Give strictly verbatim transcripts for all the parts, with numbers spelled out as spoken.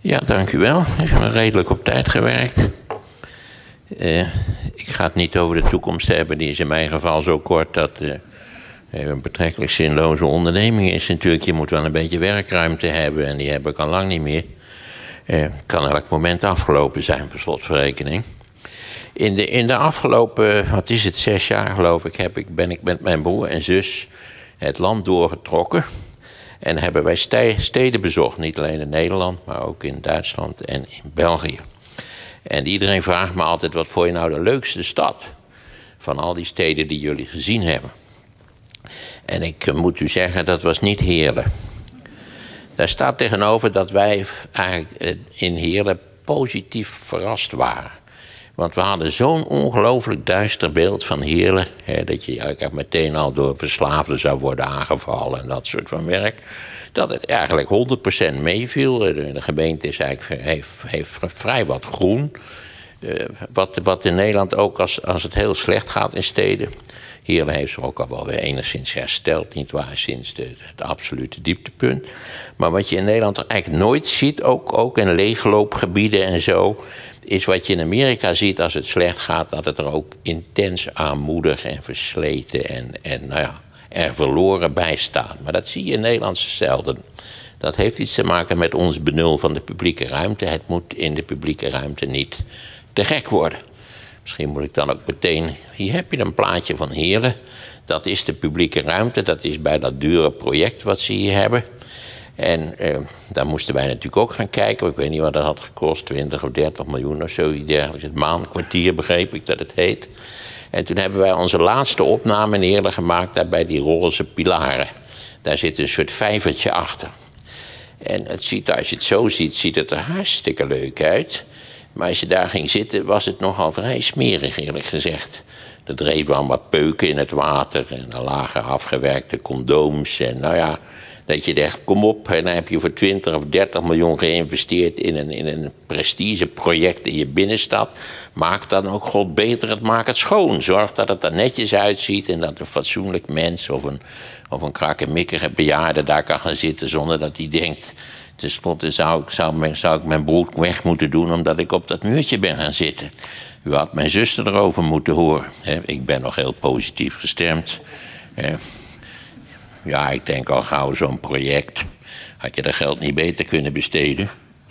Ja, dank u wel. Ik heb redelijk op tijd gewerkt. Uh, ik ga het niet over de toekomst hebben. Die is in mijn geval zo kort dat uh, een betrekkelijk zinloze onderneming is natuurlijk. Je moet wel een beetje werkruimte hebben en die heb ik al lang niet meer. Het uh, kan elk moment afgelopen zijn, per slotverrekening. In de, in de afgelopen, wat is het, zes jaar geloof ik, heb ik, ben ik met mijn broer en zus het land doorgetrokken. En hebben wij steden bezocht, niet alleen in Nederland, maar ook in Duitsland en in België. En iedereen vraagt me altijd, wat vond je nou de leukste stad van al die steden die jullie gezien hebben? En ik uh, moet u zeggen, dat was niet Heerlen. Daar staat tegenover dat wij eigenlijk uh, in Heerlen positief verrast waren. Want we hadden zo'n ongelooflijk duister beeld van Heerlen, hè, dat je eigenlijk meteen al door verslaafden zou worden aangevallen en dat soort van werk. Dat het eigenlijk honderd procent meeviel. De, de gemeente is eigenlijk, heeft, heeft vrij wat groen. Uh, wat, wat in Nederland ook als, als het heel slecht gaat in steden. Heerlen heeft zich ook al wel weer enigszins hersteld, nietwaar, sinds de, het absolute dieptepunt. Maar wat je in Nederland eigenlijk nooit ziet, ook, ook in leegloopgebieden en zo, is wat je in Amerika ziet als het slecht gaat, dat het er ook intens armoedig en versleten en, en nou ja, er verloren bij staat. Maar dat zie je in Nederland zelden. Dat heeft iets te maken met ons benul van de publieke ruimte. Het moet in de publieke ruimte niet te gek worden. Misschien moet ik dan ook meteen, hier heb je een plaatje van Heerlen. Dat is de publieke ruimte, dat is bij dat dure project wat ze hier hebben. En eh, daar moesten wij natuurlijk ook gaan kijken. Ik weet niet wat dat had gekost, twintig of dertig miljoen of zoiets dergelijks. Het Maankwartier begreep ik dat het heet. En toen hebben wij onze laatste opname in Heerlen gemaakt, daar bij die roze pilaren. Daar zit een soort vijvertje achter. En het ziet, als je het zo ziet, ziet het er hartstikke leuk uit. Maar als je daar ging zitten, was het nogal vrij smerig, eerlijk gezegd. Er dreven allemaal peuken in het water en er lagen afgewerkte condooms. En nou ja, dat je dacht, kom op, en dan heb je voor twintig of dertig miljoen geïnvesteerd in een, in een prestigeproject in je binnenstad. Maak dan ook god beter, het maak het schoon. Zorg dat het er netjes uitziet en dat een fatsoenlijk mens of een, of een krakkemikkige bejaarde daar kan gaan zitten zonder dat hij denkt, ten slotte zou ik, zou, zou ik mijn broek weg moeten doen omdat ik op dat muurtje ben gaan zitten. U had mijn zuster erover moeten horen. Ik ben nog heel positief gestemd. Ja, ik denk al gauw zo'n project. Had je dat geld niet beter kunnen besteden?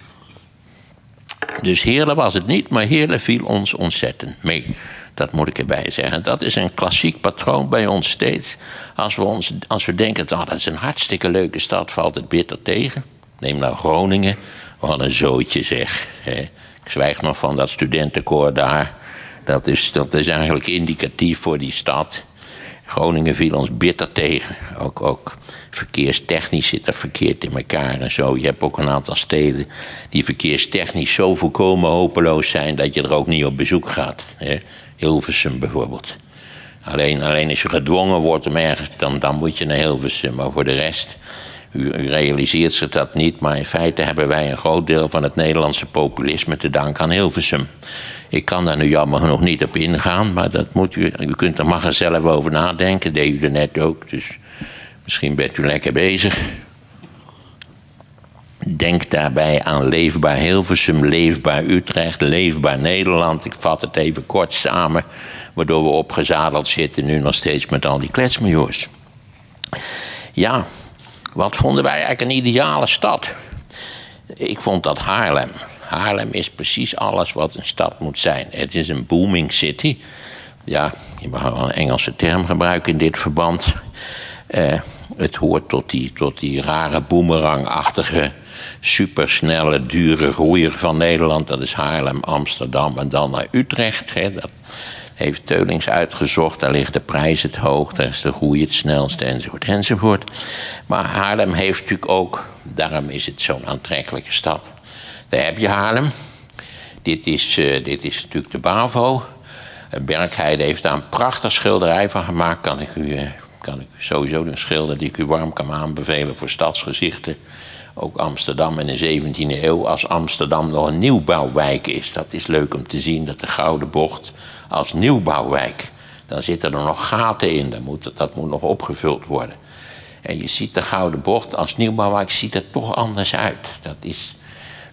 Dus Heerlen was het niet, maar Heerlen viel ons ontzettend mee. Dat moet ik erbij zeggen. Dat is een klassiek patroon bij ons steeds. Als we, ons, als we denken, oh, dat is een hartstikke leuke stad, valt het bitter tegen. Neem nou Groningen. Wat een zootje zeg. Ik zwijg nog van dat studentenkoor daar. Dat is, dat is eigenlijk indicatief voor die stad. Groningen viel ons bitter tegen. Ook, ook verkeerstechnisch zit er verkeerd in elkaar en zo. Je hebt ook een aantal steden die verkeerstechnisch zo volkomen hopeloos zijn dat je er ook niet op bezoek gaat. Hè? Hilversum bijvoorbeeld. Alleen, alleen als je gedwongen wordt om ergens, dan, dan moet je naar Hilversum. Maar voor de rest, u, u realiseert zich dat niet. Maar in feite hebben wij een groot deel van het Nederlandse populisme te danken aan Hilversum. Ik kan daar nu jammer genoeg niet op ingaan, maar dat moet u, u kunt er mag er zelf over nadenken, deed u er net ook, dus misschien bent u lekker bezig. Denk daarbij aan leefbaar Hilversum, leefbaar Utrecht, leefbaar Nederland. Ik vat het even kort samen, waardoor we opgezadeld zitten nu nog steeds met al die kletsmajoors. Ja, wat vonden wij eigenlijk een ideale stad? Ik vond dat Haarlem. Haarlem is precies alles wat een stad moet zijn. Het is een booming city. Ja, je mag wel een Engelse term gebruiken in dit verband. Uh, het hoort tot die, tot die rare boemerangachtige, supersnelle, dure roeier van Nederland. Dat is Haarlem, Amsterdam en dan naar Utrecht. Hè. Dat heeft Teulings uitgezocht. Daar ligt de prijs het hoog, daar is de groei het snelste, enzovoort, enzovoort. Maar Haarlem heeft natuurlijk ook, daarom is het zo'n aantrekkelijke stad. Daar heb je Haarlem. Dit is, uh, dit is natuurlijk de Bavo. Berkheide heeft daar een prachtig schilderij van gemaakt. Kan ik u, uh, kan ik u sowieso een schilder die ik u warm kan aanbevelen voor stadsgezichten. Ook Amsterdam in de zeventiende eeuw. Als Amsterdam nog een nieuwbouwwijk is. Dat is leuk om te zien dat de Gouden Bocht als nieuwbouwwijk. Dan zitten er nog gaten in. Dat moet, dat moet nog opgevuld worden. En je ziet de Gouden Bocht als nieuwbouwwijk ziet er toch anders uit. Dat is...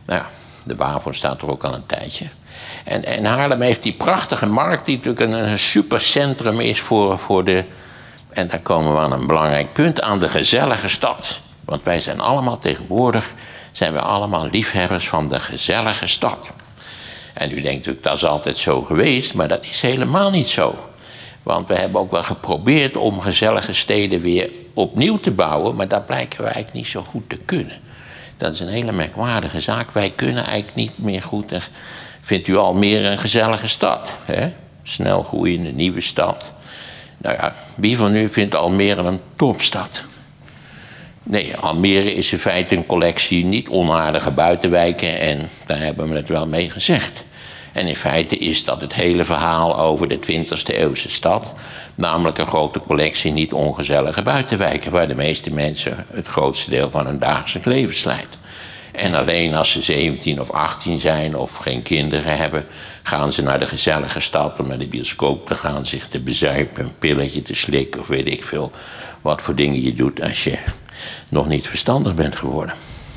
Nou ja, de WAVO staat er ook al een tijdje. En, en Haarlem heeft die prachtige markt, die natuurlijk een, een supercentrum is voor, voor de... En daar komen we aan een belangrijk punt, aan de gezellige stad. Want wij zijn allemaal tegenwoordig, zijn we allemaal liefhebbers van de gezellige stad. En u denkt natuurlijk, dat is altijd zo geweest, maar dat is helemaal niet zo. Want we hebben ook wel geprobeerd om gezellige steden weer opnieuw te bouwen, maar dat blijken we eigenlijk niet zo goed te kunnen. Dat is een hele merkwaardige zaak. Wij kunnen eigenlijk niet meer goed. Vindt u Almere een gezellige stad? Hè? Snel groeiende nieuwe stad. Nou ja, wie van u vindt Almere een topstad? Nee, Almere is in feite een collectie niet onaardige buitenwijken en daar hebben we het wel mee gezegd. En in feite is dat het hele verhaal over de twintigste eeuwse stad, namelijk een grote collectie niet ongezellige buitenwijken waar de meeste mensen het grootste deel van hun dagelijks leven slijt. En alleen als ze zeventien of achttien zijn of geen kinderen hebben, gaan ze naar de gezellige stad om naar de bioscoop te gaan, zich te bezuipen, een pilletje te slikken of weet ik veel wat voor dingen je doet als je nog niet verstandig bent geworden.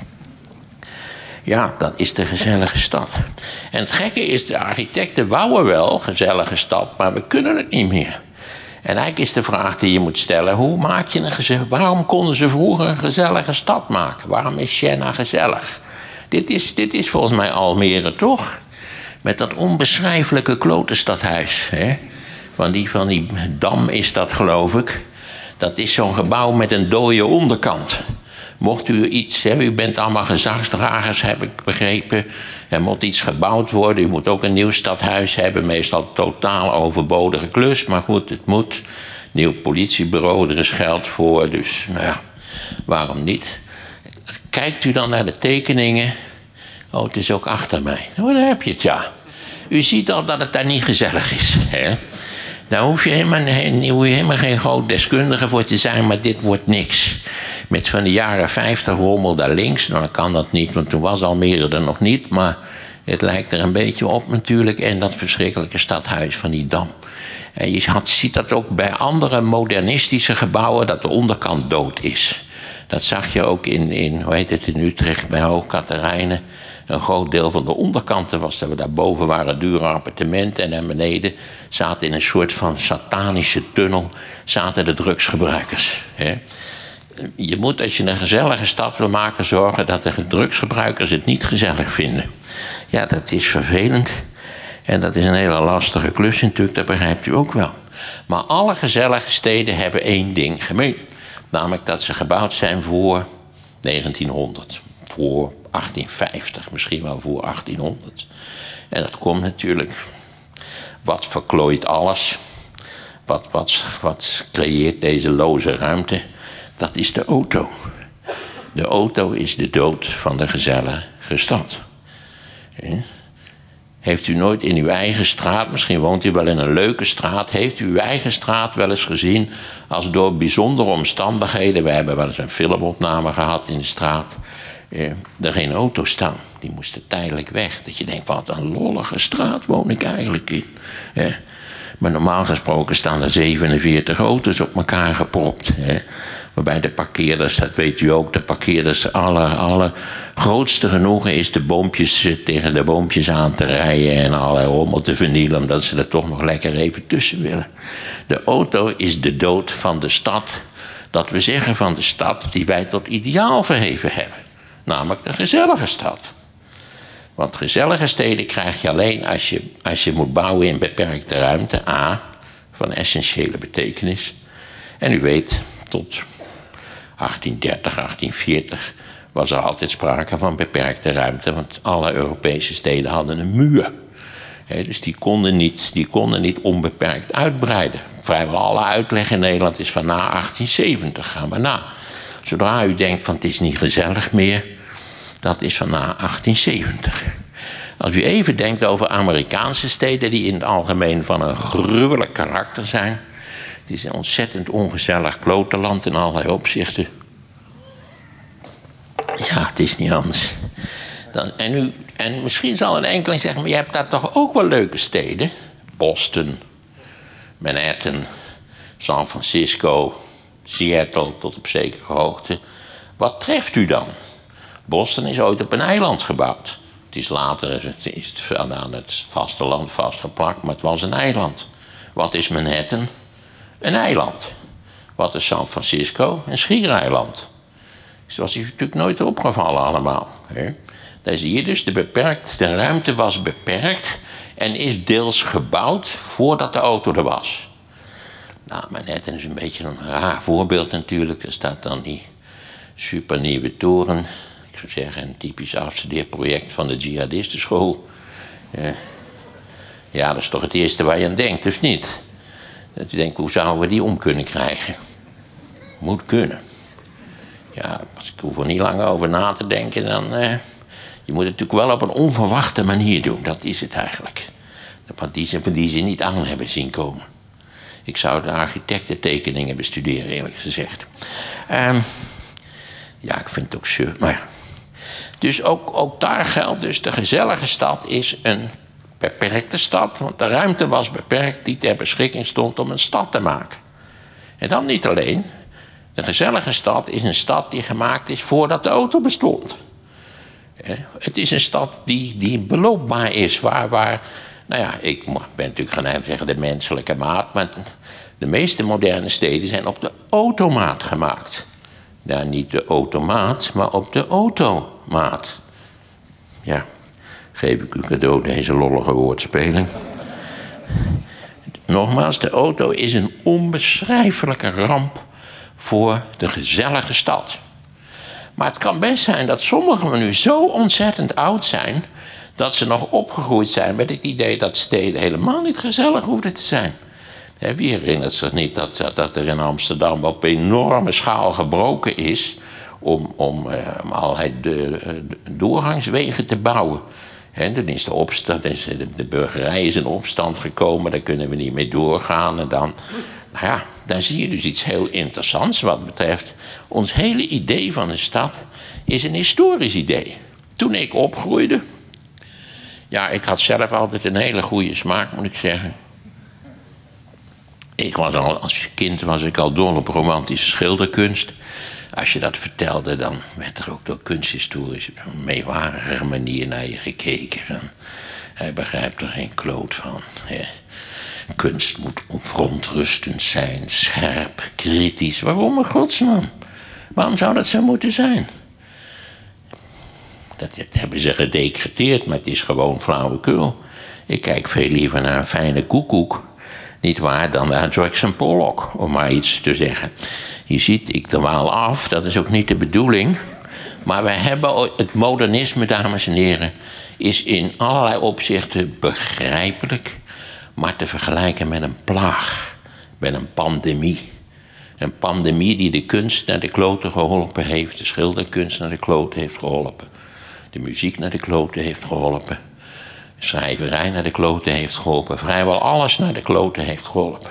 Ja, dat is de gezellige stad. En het gekke is, de architecten wouden wel gezellige stad, maar we kunnen het niet meer. En eigenlijk is de vraag die je moet stellen, hoe maak je een gezellige... Waarom konden ze vroeger een gezellige stad maken? Waarom is Siena gezellig? Dit is, dit is volgens mij Almere toch? Met dat onbeschrijfelijke klotenstadhuis. Hè? Van, die, van die Dam is dat, geloof ik. Dat is zo'n gebouw met een dode onderkant. Mocht u iets hebben, u bent allemaal gezagsdragers, heb ik begrepen. Er moet iets gebouwd worden, u moet ook een nieuw stadhuis hebben. Meestal totaal overbodige klus, maar goed, het moet. Nieuw politiebureau, er is geld voor, dus nou ja, waarom niet? Kijkt u dan naar de tekeningen. Oh, het is ook achter mij. Oh, daar heb je het, ja. U ziet al dat het daar niet gezellig is, hè? Daar hoef je helemaal, hoef je helemaal geen groot deskundige voor te zijn, maar dit wordt niks. Met van de jaren vijftig rommel daar links. Nou, dan kan dat niet, want toen was Almere er nog niet. Maar het lijkt er een beetje op natuurlijk. En dat verschrikkelijke stadhuis van die Dam. En je had, ziet dat ook bij andere modernistische gebouwen, dat de onderkant dood is. Dat zag je ook in, in hoe heet het, in Utrecht bij Hoog Catharijne. Een groot deel van de onderkanten was dat we daarboven waren dure appartementen. En naar beneden zaten in een soort van satanische tunnel zaten de drugsgebruikers. Hè. Je moet, als je een gezellige stad wil maken, zorgen dat de drugsgebruikers het niet gezellig vinden. Ja, dat is vervelend. En dat is een hele lastige klus natuurlijk, dat begrijpt u ook wel. Maar alle gezellige steden hebben één ding gemeen. Namelijk dat ze gebouwd zijn voor negentienhonderd. Voor achttienvijftig, misschien wel voor achttienhonderd. En dat komt natuurlijk. Wat verklooit alles? Wat, wat, wat creëert deze loze ruimte? Dat is de auto. De auto is de dood van de gezellige stad. Heeft u nooit in uw eigen straat, misschien woont u wel in een leuke straat, heeft u uw eigen straat wel eens gezien als door bijzondere omstandigheden, we hebben wel eens een filmopname gehad in de straat, eh, er geen auto's staan. Die moesten tijdelijk weg. Dat je denkt, wat een lollige straat woon ik eigenlijk in. Eh, maar normaal gesproken staan er zevenenveertig auto's op elkaar gepropt. Eh. Waarbij de parkeerders, dat weet u ook, de parkeerders aller, aller grootste genoegen is de boompjes tegen de boompjes aan te rijden en allerlei rommel te vernielen, omdat ze er toch nog lekker even tussen willen. De auto is de dood van de stad, dat we zeggen van de stad die wij tot ideaal verheven hebben. Namelijk de gezellige stad. Want gezellige steden krijg je alleen als je, als je moet bouwen in beperkte ruimte. A, van essentiële betekenis. En u weet, tot achttiendertig, achttienveertig was er altijd sprake van beperkte ruimte, want alle Europese steden hadden een muur. He, dus die konden, niet, die konden niet onbeperkt uitbreiden. Vrijwel alle uitleg in Nederland is van na achttienzeventig, gaan we na. Zodra u denkt van het is niet gezellig meer, dat is van na achttienzeventig. Als u even denkt over Amerikaanse steden die in het algemeen van een gruwelijk karakter zijn. Het is een ontzettend ongezellig klotenland in allerlei opzichten. Ja, het is niet anders. Dan, en, u, en misschien zal een enkeling zeggen, maar je hebt daar toch ook wel leuke steden? Boston, Manhattan, San Francisco, Seattle tot op zekere hoogte. Wat treft u dan? Boston is ooit op een eiland gebouwd. Het is later is het aan het vasteland vastgeplakt, maar het was een eiland. Wat is Manhattan? Een eiland. Wat is San Francisco? Een schiereiland. Dus dat was natuurlijk nooit opgevallen allemaal. Hè? Daar zie je dus, de, beperkt, de ruimte was beperkt en is deels gebouwd voordat de auto er was. Nou, Manhattan is een beetje een raar voorbeeld natuurlijk. Er staat dan die supernieuwe toren. Ik zou zeggen een typisch afstudeerproject van de jihadistenschool. Uh, ja, dat is toch het eerste waar je aan denkt, dus niet? Dat je denkt, hoe zouden we die om kunnen krijgen? Moet kunnen. Ja, ik hoef er niet lang over na te denken. Dan, uh, je moet het natuurlijk wel op een onverwachte manier doen. Dat is het eigenlijk. Want die ze, die ze niet aan hebben zien komen. Ik zou de architectentekeningen bestuderen, eerlijk gezegd. Um, ja, ik vind het ook zeur. Maar ja. Dus ook, ook daar geldt dus, de gezellige stad is een beperkte stad. Want de ruimte was beperkt die ter beschikking stond om een stad te maken. En dan niet alleen. De gezellige stad is een stad die gemaakt is voordat de auto bestond. Het is een stad die, die beloopbaar is, waar, waar... Nou ja, ik ben natuurlijk geneigd te zeggen de menselijke maat, maar de meeste moderne steden zijn op de automaat gemaakt. Ja, niet de automaat, maar op de automaat. Ja, geef ik u cadeau deze lollige woordspeling. Nogmaals, de auto is een onbeschrijfelijke ramp voor de gezellige stad. Maar het kan best zijn dat sommigen van u zo ontzettend oud zijn dat ze nog opgegroeid zijn met het idee dat steden helemaal niet gezellig hoefden te zijn. Wie herinnert zich niet dat, dat er in Amsterdam op enorme schaal gebroken is om, om, om allerlei de, de doorgangswegen te bouwen. En dan is de opstand, de, de burgerij is in opstand gekomen, daar kunnen we niet mee doorgaan. En dan, nou ja, dan zie je dus iets heel interessants wat betreft ons hele idee van een stad is een historisch idee. Toen ik opgroeide, ja, ik had zelf altijd een hele goede smaak, moet ik zeggen. Ik was al, als kind was ik al dol op romantische schilderkunst. Als je dat vertelde, dan werd er ook door kunsthistorisch op een meewarige manier naar je gekeken. Van, hij begrijpt er geen kloot van. Hè. Kunst moet verontrustend zijn, scherp, kritisch. Waarom in godsnaam? Waarom zou dat zo moeten zijn? Dat, dat hebben ze gedecreteerd, maar het is gewoon flauwekul. Ik kijk veel liever naar een fijne koekoek, niet waar, dan naar Jackson Pollock, om maar iets te zeggen. Je ziet, ik dwaal af, dat is ook niet de bedoeling. Maar wij hebben het modernisme, dames en heren, is in allerlei opzichten begrijpelijk, maar te vergelijken met een plaag, met een pandemie. Een pandemie die de kunst naar de kloten geholpen heeft, de schilderkunst naar de kloten heeft geholpen, de muziek naar de kloten heeft geholpen, de schrijverij naar de kloten heeft geholpen, vrijwel alles naar de kloten heeft geholpen.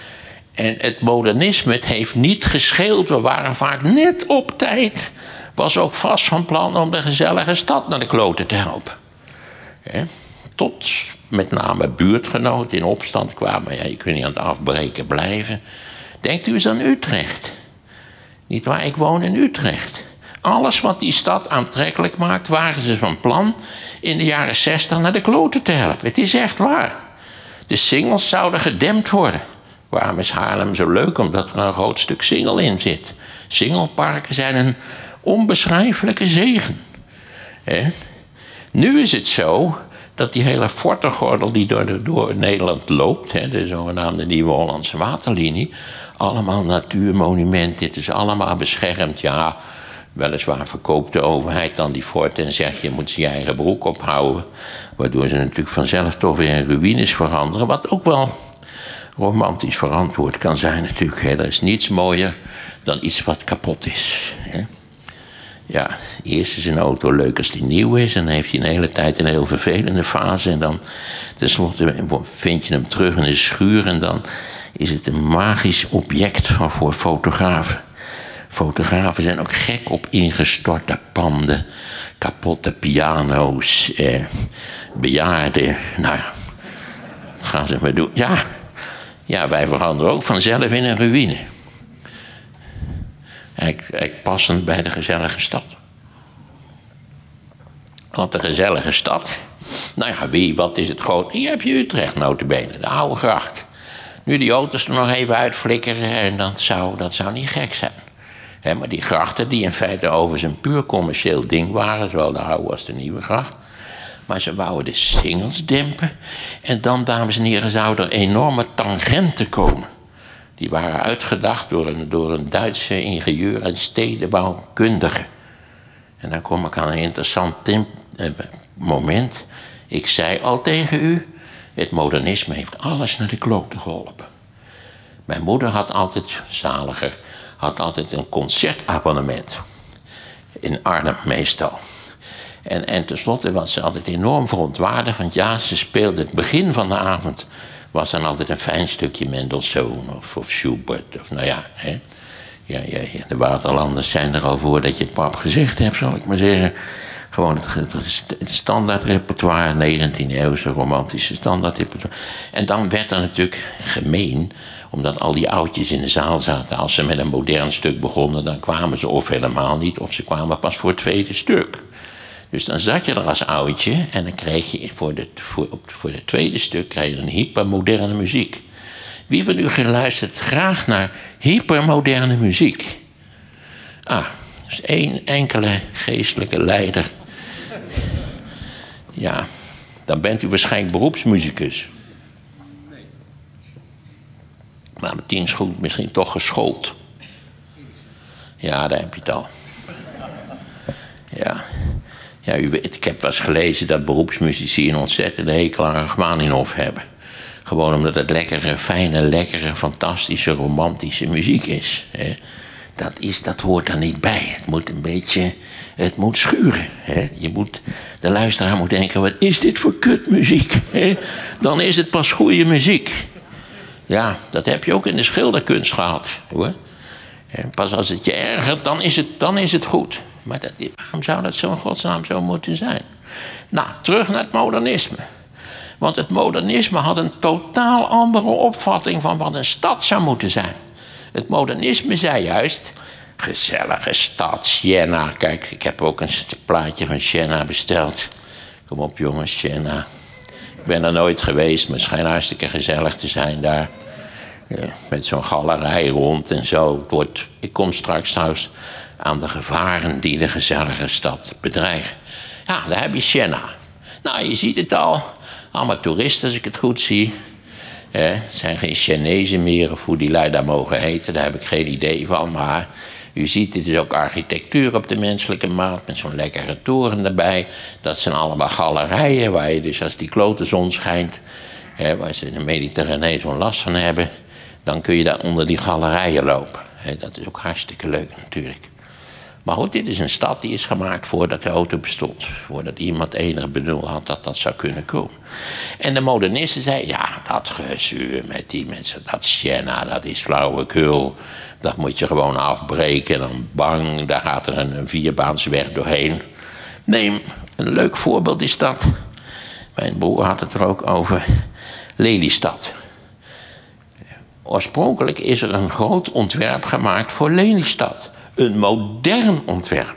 En het modernisme, het heeft niet gescheeld, we waren vaak net op tijd, was ook vast van plan om de gezellige stad naar de kloten te helpen. He? Tot met name buurtgenoten in opstand kwamen, ja, je kunt niet aan het afbreken blijven. Denkt u eens aan Utrecht. Niet waar, ik woon in Utrecht. Alles wat die stad aantrekkelijk maakt, waren ze van plan in de jaren zestig naar de kloten te helpen. Het is echt waar. De singels zouden gedempt worden. Waarom is Haarlem zo leuk? Omdat er een groot stuk singel in zit. Singelparken zijn een onbeschrijfelijke zegen. He? Nu is het zo dat die hele fortengordel die door, de, door Nederland loopt, he, de zogenaamde Nieuwe Hollandse Waterlinie, allemaal natuurmonumenten, het is allemaal beschermd. Ja, weliswaar verkoopt de overheid dan die fort en zegt je moet je eigen broek ophouden, waardoor ze natuurlijk vanzelf toch weer in ruïnes veranderen, wat ook wel romantisch verantwoord kan zijn natuurlijk. Hè. Er is niets mooier dan iets wat kapot is. Hè. Ja, eerst is een auto leuk als die nieuw is en dan heeft hij een hele tijd een heel vervelende fase en dan tenslotte vind je hem terug in de schuur en dan is het een magisch object van voor fotografen. Fotografen zijn ook gek op ingestorte panden, kapotte piano's, eh, bejaarden. Nou ja, gaan ze maar doen. Ja, ja, wij veranderen ook vanzelf in een ruïne. Eigenlijk passend bij de gezellige stad. Wat een gezellige stad. Nou ja, wie, wat is het groot? Hier heb je Utrecht notabene, de oude gracht. Nu die auto's er nog even uitflikkeren en dat zou, dat zou niet gek zijn. He, maar die grachten die in feite overigens een puur commercieel ding waren, zowel de oude als de nieuwe gracht. Maar ze wouden de singels dempen. En dan, dames en heren, zouden er enorme tangenten komen. Die waren uitgedacht door een, door een Duitse ingenieur en stedenbouwkundige. En dan kom ik aan een interessant tim, eh, moment. Ik zei al tegen u, het modernisme heeft alles naar de klote geholpen. Mijn moeder had altijd, zaliger, had altijd een concertabonnement. In Arnhem meestal. En, en tenslotte was ze altijd enorm verontwaardigd. Want ja, ze speelde het begin van de avond. Was dan altijd een fijn stukje Mendelssohn of, of Schubert. Of nou ja, hè. Ja, ja, ja, de waterlanders zijn er al voor dat je het pap gezegd hebt, zal ik maar zeggen. Gewoon het, het standaardrepertoire, negentiende-eeuwse romantische standaardrepertoire. En dan werd er natuurlijk gemeen, omdat al die oudjes in de zaal zaten. Als ze met een modern stuk begonnen, dan kwamen ze of helemaal niet, of ze kwamen pas voor het tweede stuk. Dus dan zat je er als oudje en dan kreeg je voor, de, voor, op, voor het tweede stuk kreeg je een hypermoderne muziek. Wie van u geluisterd graag naar hypermoderne muziek? Ah, dus één enkele geestelijke leider. Ja, dan bent u waarschijnlijk beroepsmuzikus. Nee. Maar met tien is goed, misschien toch geschoold. Ja, daar heb je het al. Ja. Ja, u weet, ik heb wel eens gelezen dat beroepsmuzici een ontzettende hekel aan Rachmaninoff hebben. Gewoon omdat het lekkere, fijne, lekkere, fantastische, romantische muziek is. Hè. Dat is, dat hoort er niet bij. Het moet een beetje, het moet schuren. Hè. Je moet, de luisteraar moet denken, wat is dit voor kutmuziek? Hè. Dan is het pas goede muziek. Ja, dat heb je ook in de schilderkunst gehad. Hoor. En pas als het je ergert, dan is het, dan is het goed. Maar dat, waarom zou dat zo in godsnaam zo moeten zijn? Nou, terug naar het modernisme. Want het modernisme had een totaal andere opvatting van wat een stad zou moeten zijn. Het modernisme zei juist, gezellige stad, Siena. Kijk, ik heb ook een plaatje van Siena besteld. Kom op jongens, Siena. Ik ben er nooit geweest, maar het schijnt hartstikke gezellig te zijn daar. Ja, met zo'n galerij rond en zo. Het wordt, ik kom straks trouwens aan de gevaren die de gezellige stad bedreigen. Ja, daar heb je Siena. Nou, je ziet het al. Allemaal toeristen, als ik het goed zie. Eh, het zijn geen Chinezen meer, of hoe die lui daar mogen heten. Daar heb ik geen idee van. Maar u ziet, dit is ook architectuur op de menselijke maat. Met zo'n lekkere toren erbij. Dat zijn allemaal galerijen waar je dus als die klote zon schijnt. Eh, waar ze in de Mediterranee zo'n last van hebben. Dan kun je daar onder die galerijen lopen. Eh, dat is ook hartstikke leuk natuurlijk. Maar goed, dit is een stad die is gemaakt voordat de auto bestond. Voordat iemand enig benul had dat dat zou kunnen komen. En de modernisten zeiden, ja, dat gezeur met die mensen, dat Siena, dat is flauwekul. Dat moet je gewoon afbreken en dan bang, daar gaat er een, een vierbaansweg doorheen. Neem, een leuk voorbeeld is dat. Mijn broer had het er ook over Lelystad. Oorspronkelijk is er een groot ontwerp gemaakt voor Lelystad. Een modern ontwerp.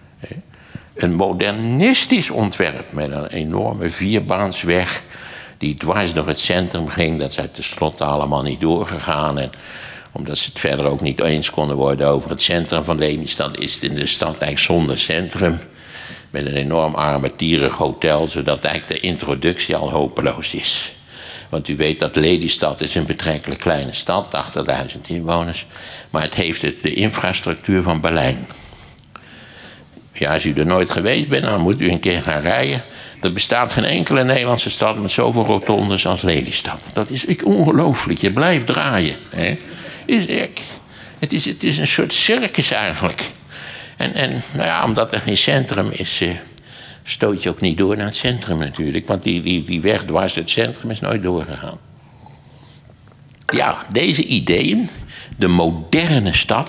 Een modernistisch ontwerp met een enorme vierbaansweg die dwars door het centrum ging. Dat zijn tenslotte allemaal niet doorgegaan. En omdat ze het verder ook niet eens konden worden over het centrum van Lelystad, is het in de stad eigenlijk zonder centrum. Met een enorm armetierig hotel, zodat eigenlijk de introductie al hopeloos is. Want u weet dat Lelystad is een betrekkelijk kleine stad, tachtigduizend inwoners. Maar het heeft het, de infrastructuur van Berlijn. Ja, als u er nooit geweest bent, dan moet u een keer gaan rijden. Er bestaat geen enkele Nederlandse stad met zoveel rotondes als Lelystad. Dat is ongelooflijk. Je blijft draaien. Hè. Is echt, het, is, het is een soort circus eigenlijk. En, en nou ja, omdat er geen centrum is, eh, stoot je ook niet door naar het centrum natuurlijk. Want die, die, die weg dwars door het centrum is nooit doorgegaan. Ja, deze ideeën, de moderne stad.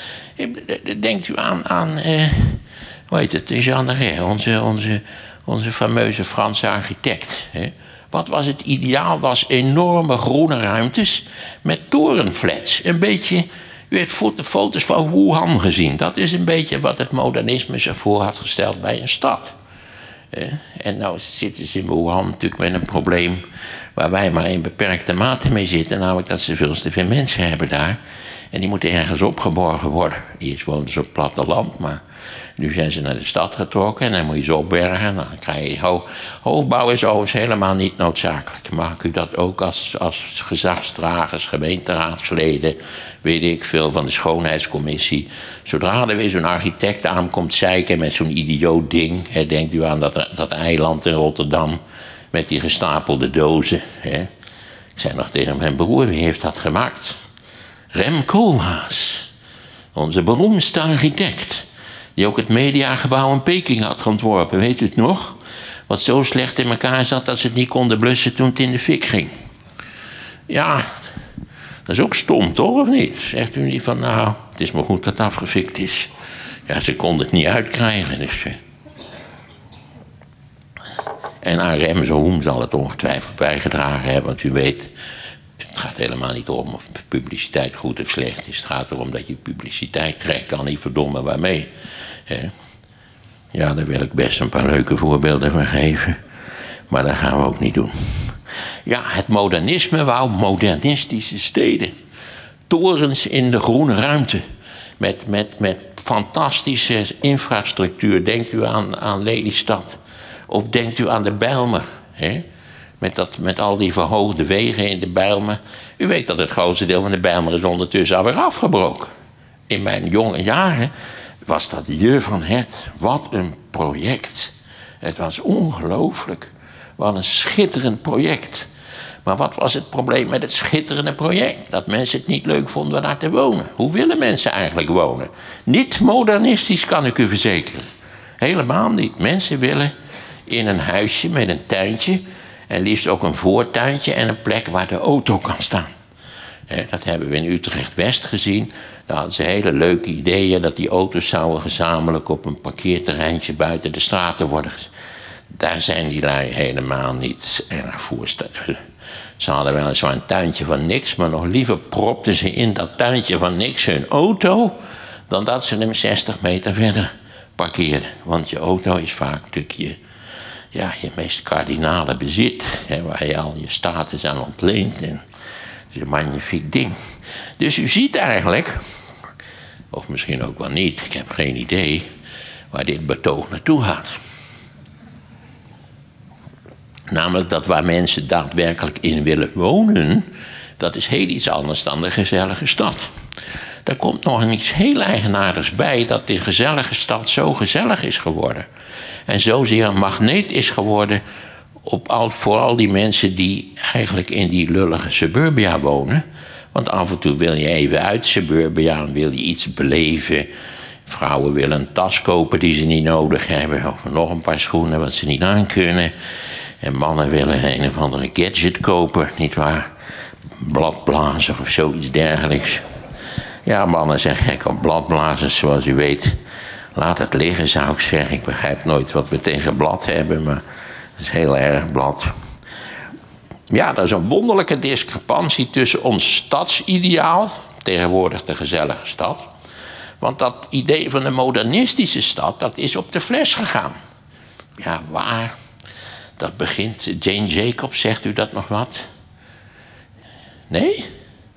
Denkt u aan, aan eh, hoe heet het, Jean Arrêt, onze, onze, onze fameuze Franse architect. Hè. Wat was het ideaal? Was enorme groene ruimtes met torenflats. Een beetje, u heeft foto's van Wuhan gezien. Dat is een beetje wat het modernisme zich voor had gesteld bij een stad. En nou zitten ze in Wuhan natuurlijk met een probleem waar wij maar in beperkte mate mee zitten. Namelijk dat ze veel te veel mensen hebben daar. En die moeten ergens opgeborgen worden. Eerst woonden ze op het platteland, maar nu zijn ze naar de stad getrokken. En dan moet je ze opbergen. Dan krijg je ho hoogbouw is overigens helemaal niet noodzakelijk. Maak u dat ook als, als gezagsdragers, gemeenteraadsleden, weet ik veel, van de schoonheidscommissie. Zodra er weer zo'n architect aankomt zeiken met zo'n idioot ding. Hè, denkt u aan dat, dat eiland in Rotterdam met die gestapelde dozen. Hè. Ik zei nog tegen mijn broer, wie heeft dat gemaakt? Rem Koolhaas, onze beroemdste architect, die ook het mediagebouw in Peking had ontworpen, weet u het nog? Wat zo slecht in elkaar zat dat ze het niet konden blussen toen het in de fik ging. Ja, dat is ook stom, toch, of niet? Zegt u niet van, nou, het is maar goed dat het afgefikt is. Ja, ze konden het niet uitkrijgen, dus... En aan Rem Zoom zal het ongetwijfeld bijgedragen hebben, want u weet... Het gaat helemaal niet om of publiciteit goed of slecht is. Het gaat erom dat je publiciteit krijgt, kan niet verdomme waarmee. Ja, daar wil ik best een paar leuke voorbeelden van geven. Maar dat gaan we ook niet doen. Ja, het modernisme wou modernistische steden. Torens in de groene ruimte. Met, met, met fantastische infrastructuur. Denkt u aan, aan Lelystad. Of denkt u aan de Bijlmer. Hè? Met, dat, met al die verhoogde wegen in de Bijlmer. U weet dat het grootste deel van de Bijlmer is ondertussen alweer afgebroken. In mijn jonge jaren was dat Je van Het. Wat een project. Het was ongelooflijk. Wat een schitterend project. Maar wat was het probleem met het schitterende project? Dat mensen het niet leuk vonden daar te wonen. Hoe willen mensen eigenlijk wonen? Niet modernistisch, kan ik u verzekeren. Helemaal niet. Mensen willen in een huisje met een tuintje... en liefst ook een voortuintje en een plek waar de auto kan staan. Dat hebben we in Utrecht-West gezien. Daar hadden ze hele leuke ideeën dat die auto's zouden gezamenlijk op een parkeerterreintje buiten de straten worden. Daar zijn die lui helemaal niet erg voor. Ze hadden weliswaar een tuintje van niks, maar nog liever propten ze in dat tuintje van niks hun auto, dan dat ze hem zestig meter verder parkeerden. Want je auto is vaak natuurlijk je, ja, je meest kardinale bezit, hè, waar je al je status aan ontleent. En het is een magnifiek ding. Dus u ziet eigenlijk, of misschien ook wel niet, ik heb geen idee, waar dit betoog naartoe gaat. Namelijk dat waar mensen daadwerkelijk in willen wonen, dat is heel iets anders dan de gezellige stad. Er komt nog iets heel eigenaardigs bij, dat die gezellige stad zo gezellig is geworden. En zozeer een magneet is geworden op al, voor al die mensen die eigenlijk in die lullige suburbia wonen. Want af en toe wil je even uit suburbia en wil je iets beleven. Vrouwen willen een tas kopen die ze niet nodig hebben. Of nog een paar schoenen wat ze niet aankunnen. En mannen willen een of andere gadget kopen, nietwaar? Bladblazer of zoiets dergelijks. Ja, mannen zijn gek op bladblazers, zoals u weet. Laat het liggen, zou ik zeggen. Ik begrijp nooit wat we tegen blad hebben, maar het is heel erg blad. Ja, dat is een wonderlijke discrepantie tussen ons stadsideaal, tegenwoordig de gezellige stad. Want dat idee van de modernistische stad, dat is op de fles gegaan. Ja, waar? Dat begint, Jane Jacobs, zegt u dat nog wat? Nee?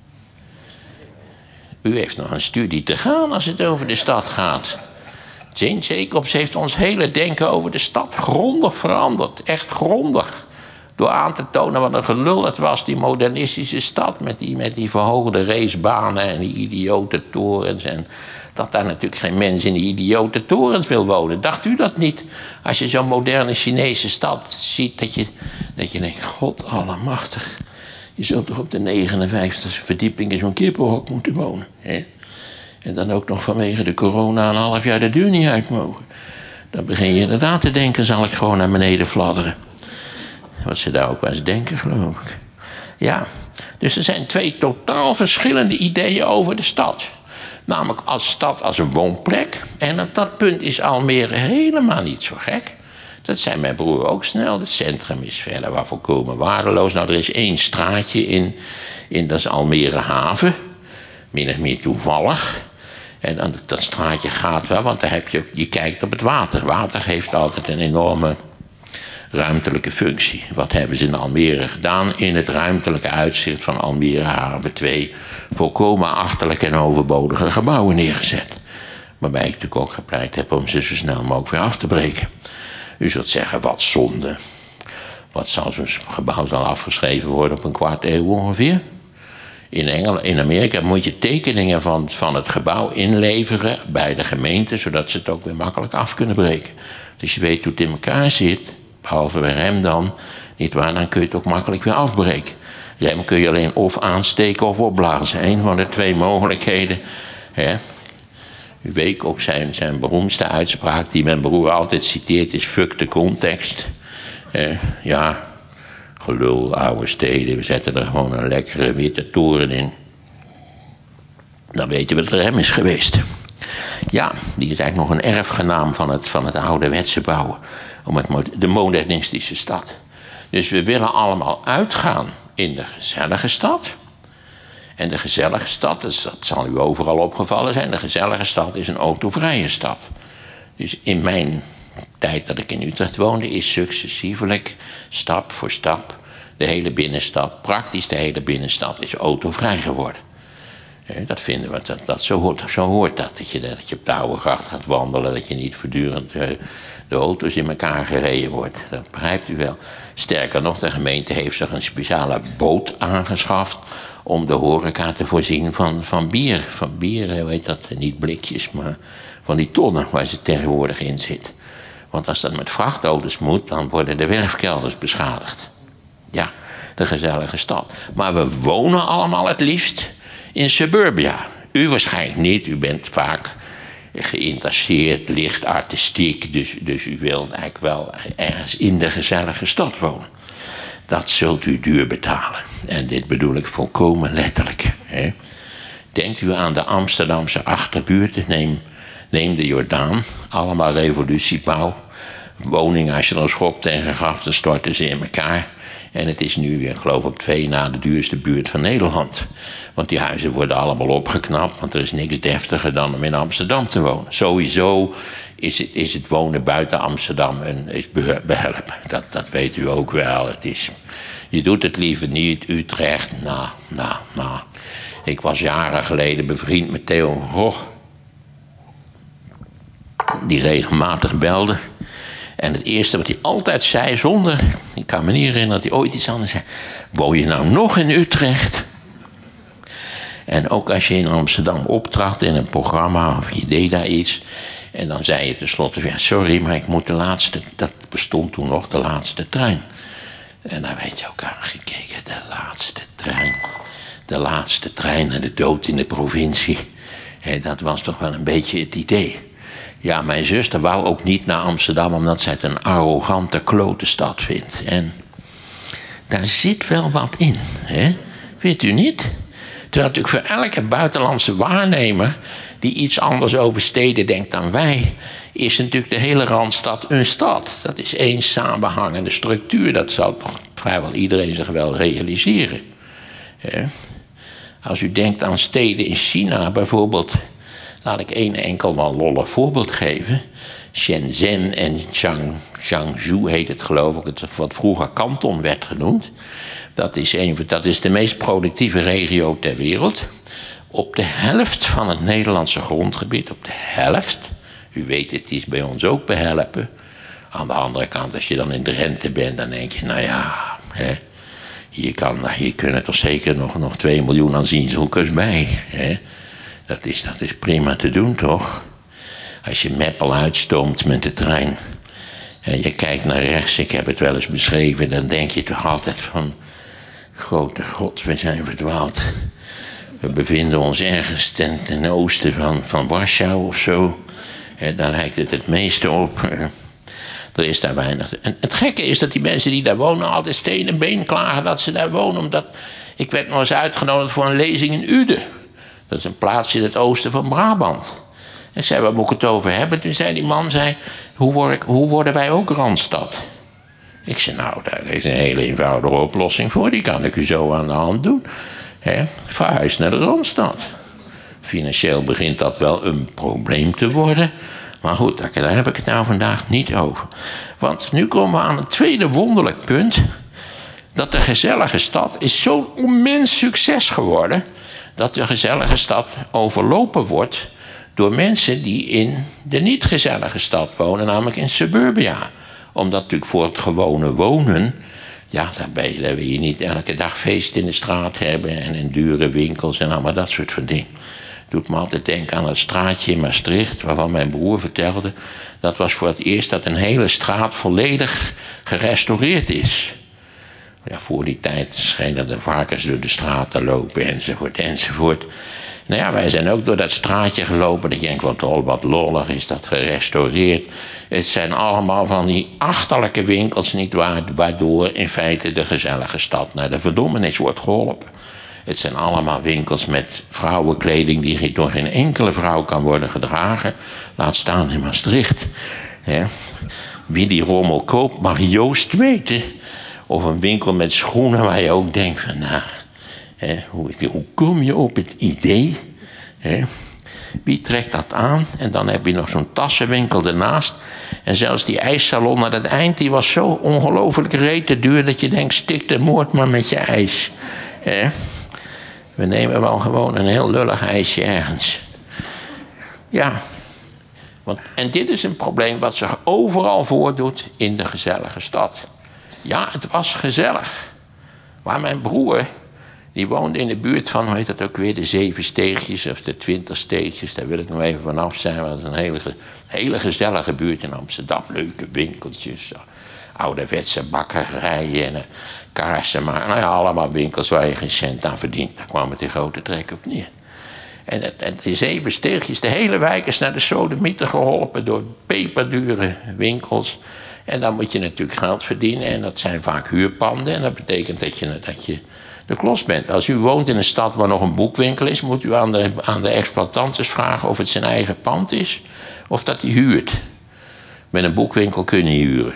U heeft nog een studie te gaan als het over de stad gaat. Jane Jacobs heeft ons hele denken over de stad grondig veranderd. Echt grondig. Door aan te tonen wat een gelul het was, die modernistische stad. Met die, met die verhoogde racebanen en die idiote torens. En dat daar natuurlijk geen mens in die idiote torens wil wonen. Dacht u dat niet? Als je zo'n moderne Chinese stad ziet, dat je, dat je denkt, God allemachtig. Je zult toch op de negenenvijftigste verdieping in zo'n kippenhok moeten wonen. Hè? En dan ook nog vanwege de corona een half jaar de deur niet uit mogen. Dan begin je inderdaad te denken, zal ik gewoon naar beneden fladderen. Wat ze daar ook wel eens denken, geloof ik. Ja, dus er zijn twee totaal verschillende ideeën over de stad. Namelijk als stad als een woonplek. En op dat punt is Almere helemaal niet zo gek. Dat zei mijn broer ook snel. Het centrum is verder wel volkomen waardeloos. Nou, er is één straatje in, in dat is Almere Haven. Min of meer toevallig. En dan, dat straatje gaat wel, want daar heb je, je kijkt op het water. Water heeft altijd een enorme ruimtelijke functie. Wat hebben ze in Almere gedaan? In het ruimtelijke uitzicht van Almere Haven twee volkomen achterlijke en overbodige gebouwen neergezet. Waarbij ik natuurlijk ook gepleit heb om ze zo snel mogelijk weer af te breken. U zult zeggen, wat zonde. Wat zal zo'n gebouw zal afgeschreven worden op een kwart eeuw ongeveer? In, Engel, in Amerika moet je tekeningen van, van het gebouw inleveren bij de gemeente, zodat ze het ook weer makkelijk af kunnen breken. Dus je weet hoe het in elkaar zit, behalve bij rem dan, niet waar, dan kun je het ook makkelijk weer afbreken. Rem kun je alleen of aansteken of opblazen. Eén van de twee mogelijkheden. Hè. U weet ook zijn, zijn beroemdste uitspraak, die mijn broer altijd citeert, is fuck de context. Eh, ja, gelul, oude steden, we zetten er gewoon een lekkere witte toren in. Dan weet je wat de rem is geweest. Ja, die is eigenlijk nog een erfgenaam van het, van het ouderwetse bouwen. Om het, de modernistische stad. Dus we willen allemaal uitgaan in de gezellige stad. En de gezellige stad, dus dat zal u overal opgevallen zijn, de gezellige stad is een autovrije stad. Dus in mijn tijd dat ik in Utrecht woonde, is successievelijk, stap voor stap, de hele binnenstad, praktisch de hele binnenstad, is autovrij geworden. Dat vinden we, dat, dat, zo, hoort, zo hoort dat. Dat je, dat je op de Oudegracht gaat wandelen, dat je niet voortdurend uh, de auto's in elkaar gereden wordt. Dat begrijpt u wel. Sterker nog, de gemeente heeft zich een speciale boot aangeschaft om de horeca te voorzien van, van bier. Van bier, hoe heet dat, niet blikjes, maar van die tonnen waar ze tegenwoordig in zit. Want als dat met vrachtauto's moet, dan worden de werfkelders beschadigd. Ja, de gezellige stad. Maar we wonen allemaal het liefst in suburbia. U waarschijnlijk niet, u bent vaak geïnteresseerd, licht artistiek, dus, dus u wilt eigenlijk wel ergens in de gezellige stad wonen. Dat zult u duur betalen. En dit bedoel ik volkomen letterlijk. Hè. Denkt u aan de Amsterdamse achterbuurten, neem, neem de Jordaan, allemaal revolutiebouw. Woningen, als je er een schop tegen gaf, dan storten ze in elkaar. En het is nu, ik geloof op twee na de duurste buurt van Nederland. Want die huizen worden allemaal opgeknapt, want er is niks deftiger dan om in Amsterdam te wonen. Sowieso is het, is het wonen buiten Amsterdam een, is behelpen. Dat, dat weet u ook wel. Het is, je doet het liever niet, Utrecht, nou, nou, nou. Ik was jaren geleden bevriend met Theo van Gogh, die regelmatig belde. En het eerste wat hij altijd zei, zonder, ik kan me niet herinneren dat hij ooit iets anders zei: woon je nou nog in Utrecht? En ook als je in Amsterdam optrad in een programma of je deed daar iets, en dan zei je tenslotte: ja, sorry, maar ik moet de laatste, dat bestond toen nog, de laatste trein. En daar werd je ook aan gekeken, de laatste trein. De laatste trein naar de dood in de provincie. He, dat was toch wel een beetje het idee. Ja, mijn zuster wou ook niet naar Amsterdam omdat zij het een arrogante klote stad vindt. En daar zit wel wat in, hè? Vindt u niet? Terwijl natuurlijk voor elke buitenlandse waarnemer die iets anders over steden denkt dan wij, is natuurlijk de hele Randstad een stad. Dat is één samenhangende structuur. Dat zal toch vrijwel iedereen zich wel realiseren. Hè? Als u denkt aan steden in China bijvoorbeeld, laat ik één enkel wel lollig voorbeeld geven. Shenzhen en Chang, Changzhou heet het geloof ik, het, wat vroeger Kanton werd genoemd. Dat is, een, dat is de meest productieve regio ter wereld. Op de helft van het Nederlandse grondgebied, op de helft. U weet, het is bij ons ook behelpen. Aan de andere kant, als je dan in Drenthe bent, dan denk je, nou ja, hè, hier, kan, hier kunnen toch zeker nog, nog twee miljoen aanzienzoekers bij. Hè. Dat is, dat is prima te doen, toch? Als je Meppel uitstoomt met de trein en je kijkt naar rechts, ik heb het wel eens beschreven, dan denk je toch altijd van: grote God, we zijn verdwaald. We bevinden ons ergens ten, ten oosten van, van Warschau of zo. En daar lijkt het het meeste op. Er is daar weinig. En het gekke is dat die mensen die daar wonen altijd steen en been klagen dat ze daar wonen. Omdat ik werd nog eens uitgenodigd voor een lezing in Uden. Dat is een plaatsje in het oosten van Brabant. En ik zei: waar moet ik het over hebben? Toen zei die man, zei, hoe, word ik, hoe worden wij ook Randstad? Ik zei: nou, daar is een hele eenvoudige oplossing voor. Die kan ik u zo aan de hand doen. He, verhuis naar de Randstad. Financieel begint dat wel een probleem te worden. Maar goed, daar heb ik het nou vandaag niet over. Want nu komen we aan het tweede wonderlijk punt. Dat de gezellige stad is zo'n immens succes geworden. Dat de gezellige stad overlopen wordt door mensen die in de niet gezellige stad wonen. Namelijk in suburbia. Omdat natuurlijk voor het gewone wonen... Ja, daar, ben je, daar wil je niet elke dag feest in de straat hebben. En in dure winkels en allemaal dat soort van dingen. Doet me altijd denken aan het straatje in Maastricht, waarvan mijn broer vertelde. Dat was voor het eerst dat een hele straat volledig gerestaureerd is. Ja, voor die tijd schenen de varkens door de straat te lopen, enzovoort, enzovoort. Nou ja, wij zijn ook door dat straatje gelopen. Dat je denkt, wat, oh, wat lollig is dat gerestaureerd. Het zijn allemaal van die achterlijke winkels, nietwaar, waardoor in feite de gezellige stad naar de verdommenis wordt geholpen. Het zijn allemaal winkels met vrouwenkleding die door geen enkele vrouw kan worden gedragen. Laat staan in Maastricht. He. Wie die rommel koopt mag Joost weten. Of een winkel met schoenen waar je ook denkt van, nou, he, hoe, hoe kom je op het idee? He. Wie trekt dat aan? En dan heb je nog zo'n tassenwinkel ernaast. En zelfs die ijssalon aan het eind, die was zo ongelooflijk rete duur dat je denkt, stik de moord maar met je ijs. He. We nemen wel gewoon een heel lullig ijsje ergens. Ja. Want, en dit is een probleem wat zich overal voordoet in de gezellige stad. Ja, het was gezellig. Maar mijn broer, die woonde in de buurt van, hoe heet dat ook weer, de Zeven Steegjes of de Twintig Steegjes. Daar wil ik nog even vanaf zijn, want dat is een hele, hele gezellige buurt in Amsterdam. Leuke winkeltjes, ouderwetse bakkerijen en kaarsen, maar nou ja, allemaal winkels waar je geen cent aan verdient. Daar kwam het in grote trek op neer. En, het, en de Zeven Steegjes, de hele wijk is naar de sodemieter geholpen door peperdure winkels. En dan moet je natuurlijk geld verdienen en dat zijn vaak huurpanden. En dat betekent dat je, dat je de klos bent. Als u woont in een stad waar nog een boekwinkel is, moet u aan de, aan de exploitantes vragen of het zijn eigen pand is of dat hij huurt. Met een boekwinkel kun je huren.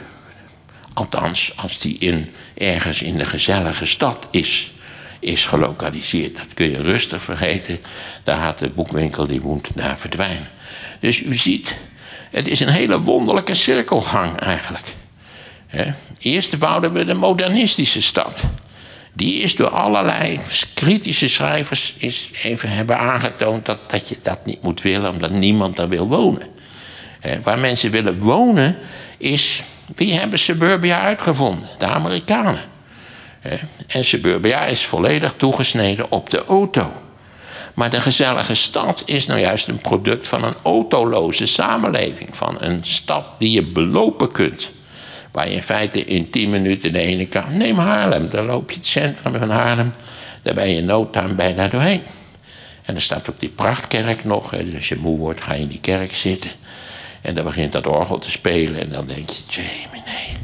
Althans, als die in, ergens in de gezellige stad is, is gelokaliseerd. Dat kun je rustig vergeten. Daar gaat de boekwinkel, die moet daar verdwijnen. Dus u ziet, het is een hele wonderlijke cirkelgang eigenlijk. He. Eerst wouden we de modernistische stad. Die is door allerlei kritische schrijvers is even hebben aangetoond dat, dat je dat niet moet willen, omdat niemand daar wil wonen. He. Waar mensen willen wonen is, wie hebben suburbia uitgevonden? De Amerikanen. He. En suburbia is volledig toegesneden op de auto. Maar de gezellige stad is nou juist een product van een autoloze samenleving. Van een stad die je belopen kunt. Waar je in feite in tien minuten de ene kant... Neem Haarlem, dan loop je het centrum van Haarlem. Daar ben je in no time bijna doorheen. En er staat ook die prachtkerk nog. Dus als je moe wordt, ga je in die kerk zitten. En dan begint dat orgel te spelen. En dan denk je, Jamie, nee.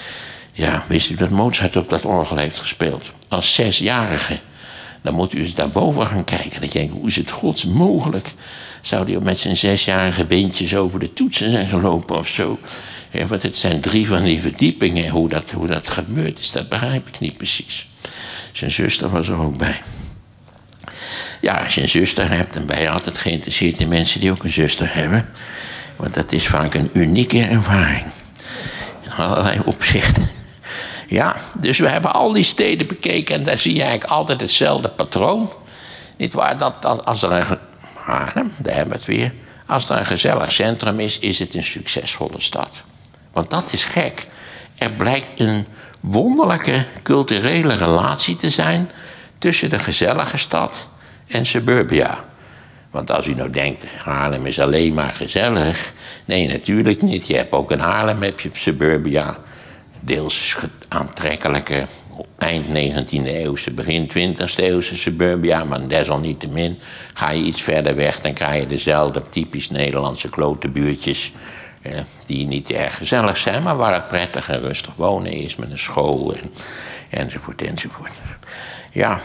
Ja, wist u dat Mozart op dat orgel heeft gespeeld? Als zesjarige. Dan moet u eens daarboven gaan kijken. Dan denk je, hoe is het gods mogelijk? Zou die ook met zijn zesjarige beentjes over de toetsen zijn gelopen of zo? Ja, want het zijn drie van die verdiepingen. Hoe dat, hoe dat gebeurd is, dat begrijp ik niet precies. Zijn zuster was er ook bij. Ja, als je een zuster hebt, dan ben je altijd geïnteresseerd in mensen die ook een zuster hebben. Want dat is vaak een unieke ervaring. In allerlei opzichten. Ja, dus we hebben al die steden bekeken en daar zie je eigenlijk altijd hetzelfde patroon. Niet waar, dat, dat als er een... Haarlem, daar hebben we het weer. Als er een gezellig centrum is, is het een succesvolle stad. Want dat is gek. Er blijkt een wonderlijke culturele relatie te zijn tussen de gezellige stad en suburbia. Want als u nou denkt, Haarlem is alleen maar gezellig. Nee, natuurlijk niet. Je hebt ook in Haarlem, heb je suburbia. Deels aantrekkelijke, eind negentiende eeuwse, begin twintigste eeuwse suburbia. Maar desalniettemin ga je iets verder weg, dan krijg je dezelfde typisch Nederlandse klote buurtjes. Eh, die niet erg gezellig zijn, maar waar het prettig en rustig wonen is. Met een school en, enzovoort, enzovoort. Ja,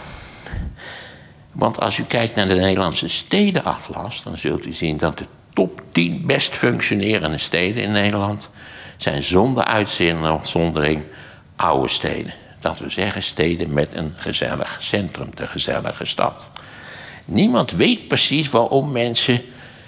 want als u kijkt naar de Nederlandse stedenatlas, dan zult u zien dat de top tien best functionerende steden in Nederland zijn zonder uitzondering oude steden. Dat wil zeggen steden met een gezellig centrum, de gezellige stad. Niemand weet precies waarom mensen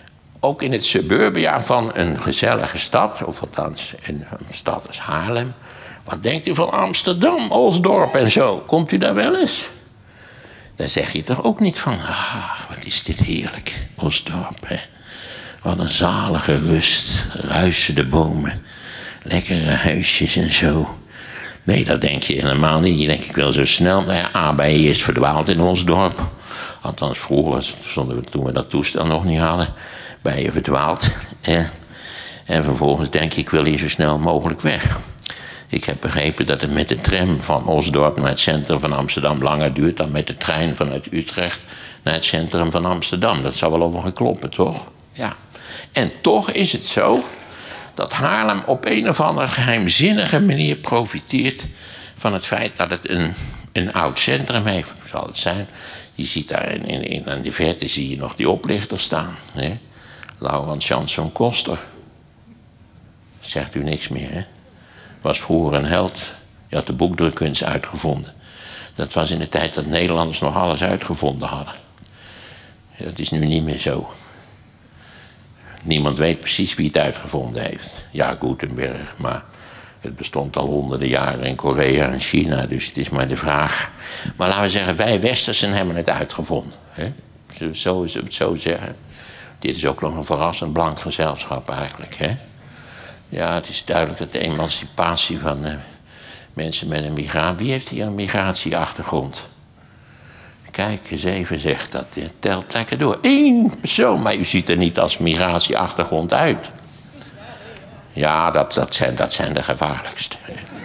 ook in het suburbia van een gezellige stad, of althans een stad als Haarlem. Wat denkt u van Amsterdam, Osdorp en zo? Komt u daar wel eens? Dan zeg je toch ook niet van, ah, wat is dit heerlijk, Osdorp, hè? Wat een zalige rust, ruisen de bomen, lekkere huisjes en zo. Nee, dat denk je helemaal niet. Je denkt, ik wil zo snel. Nou ja, A, ben je eerst verdwaald in ons dorp. Althans, vroeger, stonden we, toen we dat toestel nog niet hadden, ben je verdwaald. Eh? En vervolgens denk je, ik wil hier zo snel mogelijk weg. Ik heb begrepen dat het met de tram van Osdorp naar het centrum van Amsterdam langer duurt dan met de trein vanuit Utrecht naar het centrum van Amsterdam. Dat zou wel over kloppen, toch? Ja. En toch is het zo dat Haarlem op een of andere geheimzinnige manier profiteert van het feit dat het een, een oud centrum heeft. Zal het zijn. Je ziet daar in, in, in aan de verte zie je nog die oplichter staan. Hè? Laurens Janszoon Koster. Zegt u niks meer, hè? Was vroeger een held. Je had de boekdrukkunst uitgevonden. Dat was in de tijd dat Nederlanders nog alles uitgevonden hadden. Dat is nu niet meer zo. Niemand weet precies wie het uitgevonden heeft. Ja, Gutenberg, maar het bestond al honderden jaren in Korea en China, dus het is maar de vraag. Maar laten we zeggen, wij Westersen hebben het uitgevonden. Hè? Zo is het zo zeggen. Dit is ook nog een verrassend blank gezelschap eigenlijk. Hè? Ja, het is duidelijk dat de emancipatie van uh, mensen met een migratie... Wie heeft hier een migratieachtergrond? Kijk eens even, zegt dat. Je telt lekker door. Eén persoon, maar u ziet er niet als migratieachtergrond uit. Ja, dat, dat, zijn, dat zijn de gevaarlijkste.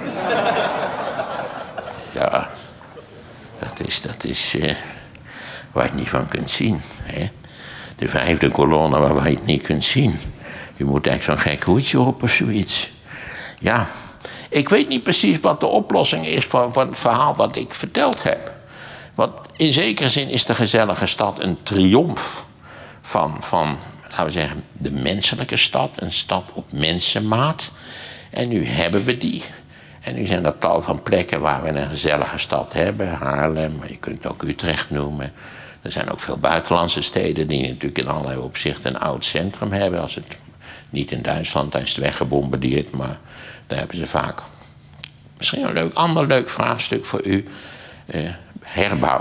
Ja, dat is, dat is uh, waar je het niet van kunt zien. Hè? De vijfde kolonne waar je het niet kunt zien. U moet eigenlijk zo'n gek hoedje op of zoiets. Ja, ik weet niet precies wat de oplossing is voor, voor het verhaal wat ik verteld heb. Want in zekere zin is de gezellige stad een triomf van, van, laten we zeggen, de menselijke stad. Een stad op mensenmaat. En nu hebben we die. En nu zijn er tal van plekken waar we een gezellige stad hebben. Haarlem, maar je kunt ook Utrecht noemen. Er zijn ook veel buitenlandse steden die natuurlijk in allerlei opzichten een oud centrum hebben. Als het niet in Duitsland, daar is het weggebombardeerd, maar daar hebben ze vaak. Misschien een leuk, ander leuk vraagstuk voor u. Uh, herbouw.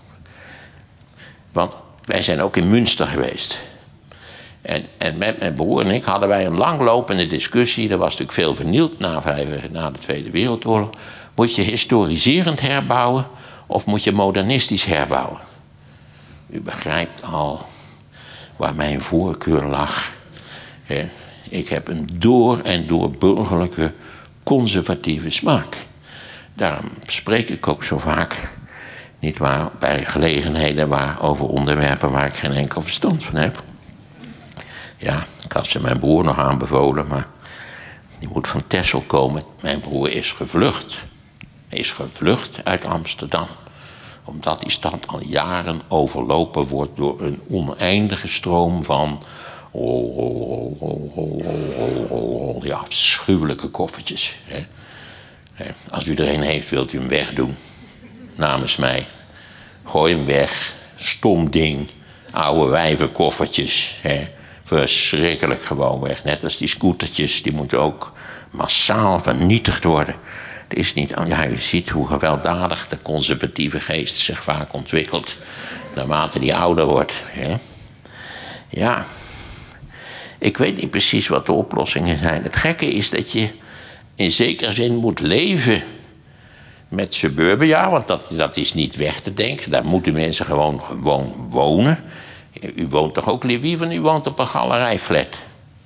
Want wij zijn ook in Münster geweest. En, en met mijn broer en ik hadden wij een langlopende discussie. Er was natuurlijk veel vernield na, na de Tweede Wereldoorlog. Moet je historiserend herbouwen of moet je modernistisch herbouwen? U begrijpt al waar mijn voorkeur lag. He, ik heb een door en door burgerlijke conservatieve smaak. Daarom spreek ik ook zo vaak, niet waar, bij gelegenheden waar, over onderwerpen waar ik geen enkel verstand van heb. Ja, ik had ze mijn broer nog aanbevolen, maar die moet van Texel komen. Mijn broer is gevlucht. Hij is gevlucht uit Amsterdam. Omdat die stad al jaren overlopen wordt door een oneindige stroom van Oh, oh, oh, oh, oh, oh, oh, die afschuwelijke koffertjes. Hè. Als u er een heeft, wilt u hem wegdoen. Namens mij. Gooi hem weg. Stom ding. Oude wijvenkoffertjes. Hè. Verschrikkelijk gewoon weg. Net als die scootertjes. Die moeten ook massaal vernietigd worden. Het is niet... Ja, u ziet hoe gewelddadig de conservatieve geest zich vaak ontwikkelt. Naarmate die ouder wordt. Hè. Ja... Ik weet niet precies wat de oplossingen zijn. Het gekke is dat je in zekere zin moet leven met suburbia, want dat, dat is niet weg te denken. Daar moeten mensen gewoon, gewoon wonen. U woont toch ook, wie van u woont op een galerijflat?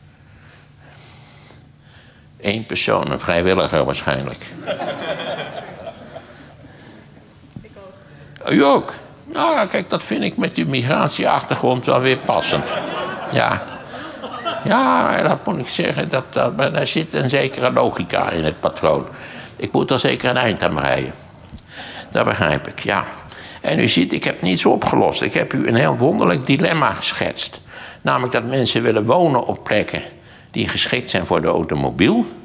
Eén persoon, een vrijwilliger waarschijnlijk. Ik ook. U ook? Nou, kijk, dat vind ik met uw migratieachtergrond wel weer passend. Ja. Ja, dat moet ik zeggen, dat, dat, daar zit een zekere logica in het patroon. Ik moet er zeker een eind aan breien. Dat begrijp ik, ja. En u ziet, ik heb niets opgelost. Ik heb u een heel wonderlijk dilemma geschetst. Namelijk dat mensen willen wonen op plekken die geschikt zijn voor de automobiel.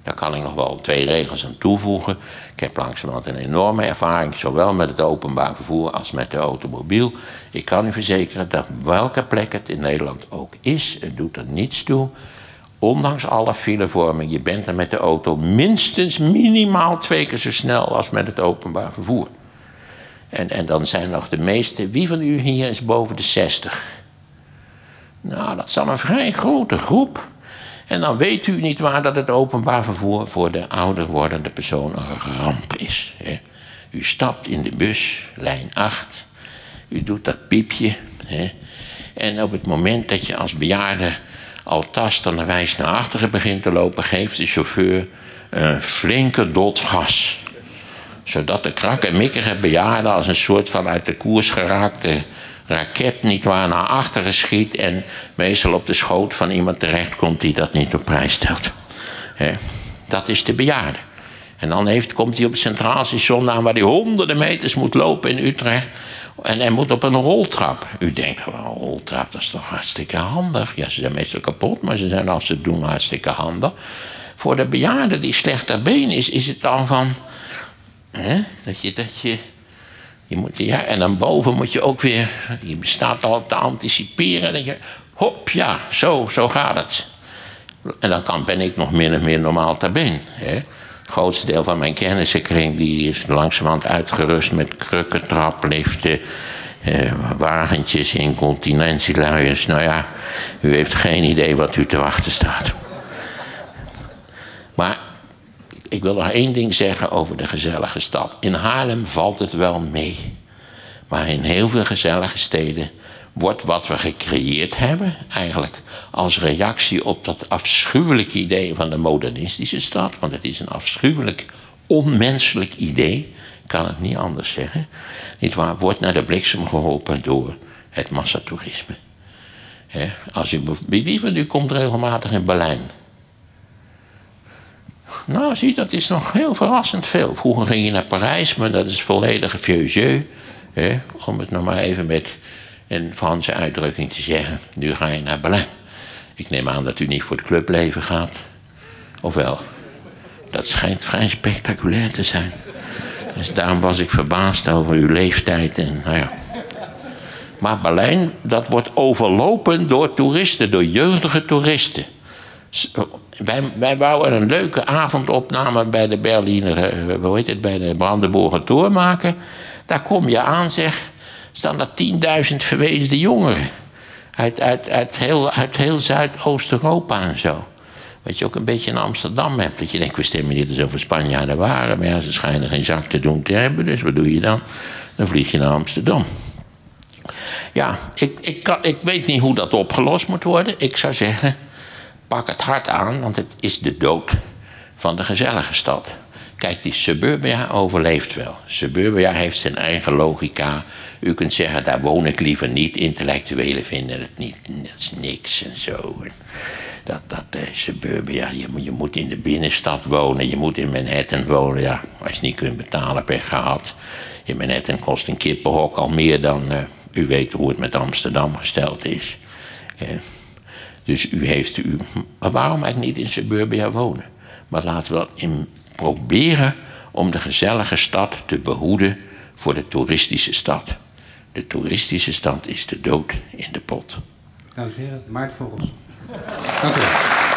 Daar kan ik nog wel twee regels aan toevoegen. Ik heb langzamerhand een enorme ervaring, zowel met het openbaar vervoer als met de automobiel. Ik kan u verzekeren dat welke plek het in Nederland ook is, het doet er niets toe. Ondanks alle filevorming, je bent er met de auto minstens minimaal twee keer zo snel als met het openbaar vervoer. En, en dan zijn nog de meeste, wie van u hier is boven de zestig? Nou, dat is dan een vrij grote groep. En dan weet u niet waar dat het openbaar vervoer voor de ouder wordende persoon een ramp is. Hè. U stapt in de bus, lijn acht, u doet dat piepje. Hè. En op het moment dat je als bejaarde al tastenderwijs naar achteren begint te lopen, geeft de chauffeur een flinke dot gas. Zodat de krakkemikkige bejaarde als een soort van uit de koers geraakte raket niet waar naar achteren schiet en meestal op de schoot van iemand terechtkomt die dat niet op prijs stelt. He, dat is de bejaarde. En dan heeft, komt hij op het Centraal Station aan waar hij honderden meters moet lopen in Utrecht. En hij moet op een roltrap. U denkt, oh, een roltrap, dat is toch hartstikke handig. Ja, ze zijn meestal kapot, maar ze zijn als ze het doen hartstikke handig. Voor de bejaarde die slecht ter been is, is het dan van... Hè, dat je... Dat je Je moet, ja, en dan boven moet je ook weer, je staat al te anticiperen. Dat je, hop, ja, zo, zo gaat het. En dan kan, ben ik nog min of meer normaal ter been. Hè. Het grootste deel van mijn kennissenkring die is langzamerhand uitgerust met krukken, trapliften, eh, wagentjes, incontinentieluiers. Nou ja, u heeft geen idee wat u te wachten staat. Maar ik wil nog één ding zeggen over de gezellige stad. In Haarlem valt het wel mee. Maar in heel veel gezellige steden wordt wat we gecreëerd hebben, eigenlijk als reactie op dat afschuwelijke idee van de modernistische stad, want het is een afschuwelijk, onmenselijk idee, ik kan het niet anders zeggen, niet waar, wordt naar de bliksem geholpen door het massatoerisme. He, als u, wie van u komt regelmatig in Berlijn? Nou, zie, dat is nog heel verrassend veel. Vroeger ging je naar Parijs, maar dat is volledige vieux jeu. Hè, om het nog maar even met een Franse uitdrukking te zeggen. Nu ga je naar Berlijn. Ik neem aan dat u niet voor het clubleven gaat. Of wel? Dat schijnt vrij spectaculair te zijn. Dus daarom was ik verbaasd over uw leeftijd. En, nou ja. Maar Berlijn, dat wordt overlopen door toeristen, door jeugdige toeristen. Wij, wij wouden een leuke avondopname bij de Berliner, uh, hoe heet het, bij de Brandenburger Tor maken. Daar kom je aan, zeg, staan er tienduizend verweesde jongeren. Uit, uit, uit heel, uit heel Zuidoost-Europa en zo. Wat je ook een beetje in Amsterdam hebt. Dat je denkt, we stemmen niet eens over Spanjaarden waren. Maar ja, ze schijnen geen zak te doen te hebben. Dus wat doe je dan? Dan vlieg je naar Amsterdam. Ja, ik, ik, kan, ik weet niet hoe dat opgelost moet worden. Ik zou zeggen, pak het hard aan, want het is de dood van de gezellige stad. Kijk, die suburbia overleeft wel. Suburbia heeft zijn eigen logica. U kunt zeggen, daar woon ik liever niet. Intellectuelen vinden het niet, dat is niks en zo. Dat, dat eh, suburbia, je, je moet in de binnenstad wonen, je moet in Manhattan wonen. Ja, als je niet kunt betalen, pech gehad. In Manhattan kost een kippenhok al meer dan, uh, u weet hoe het met Amsterdam gesteld is. Uh, dus u heeft u, maar waarom eigenlijk niet in suburbia wonen? Maar laten we in proberen om de gezellige stad te behoeden voor de toeristische stad. De toeristische stad is de dood in de pot. Dames en heren, Maarten Vogels. Dank u wel.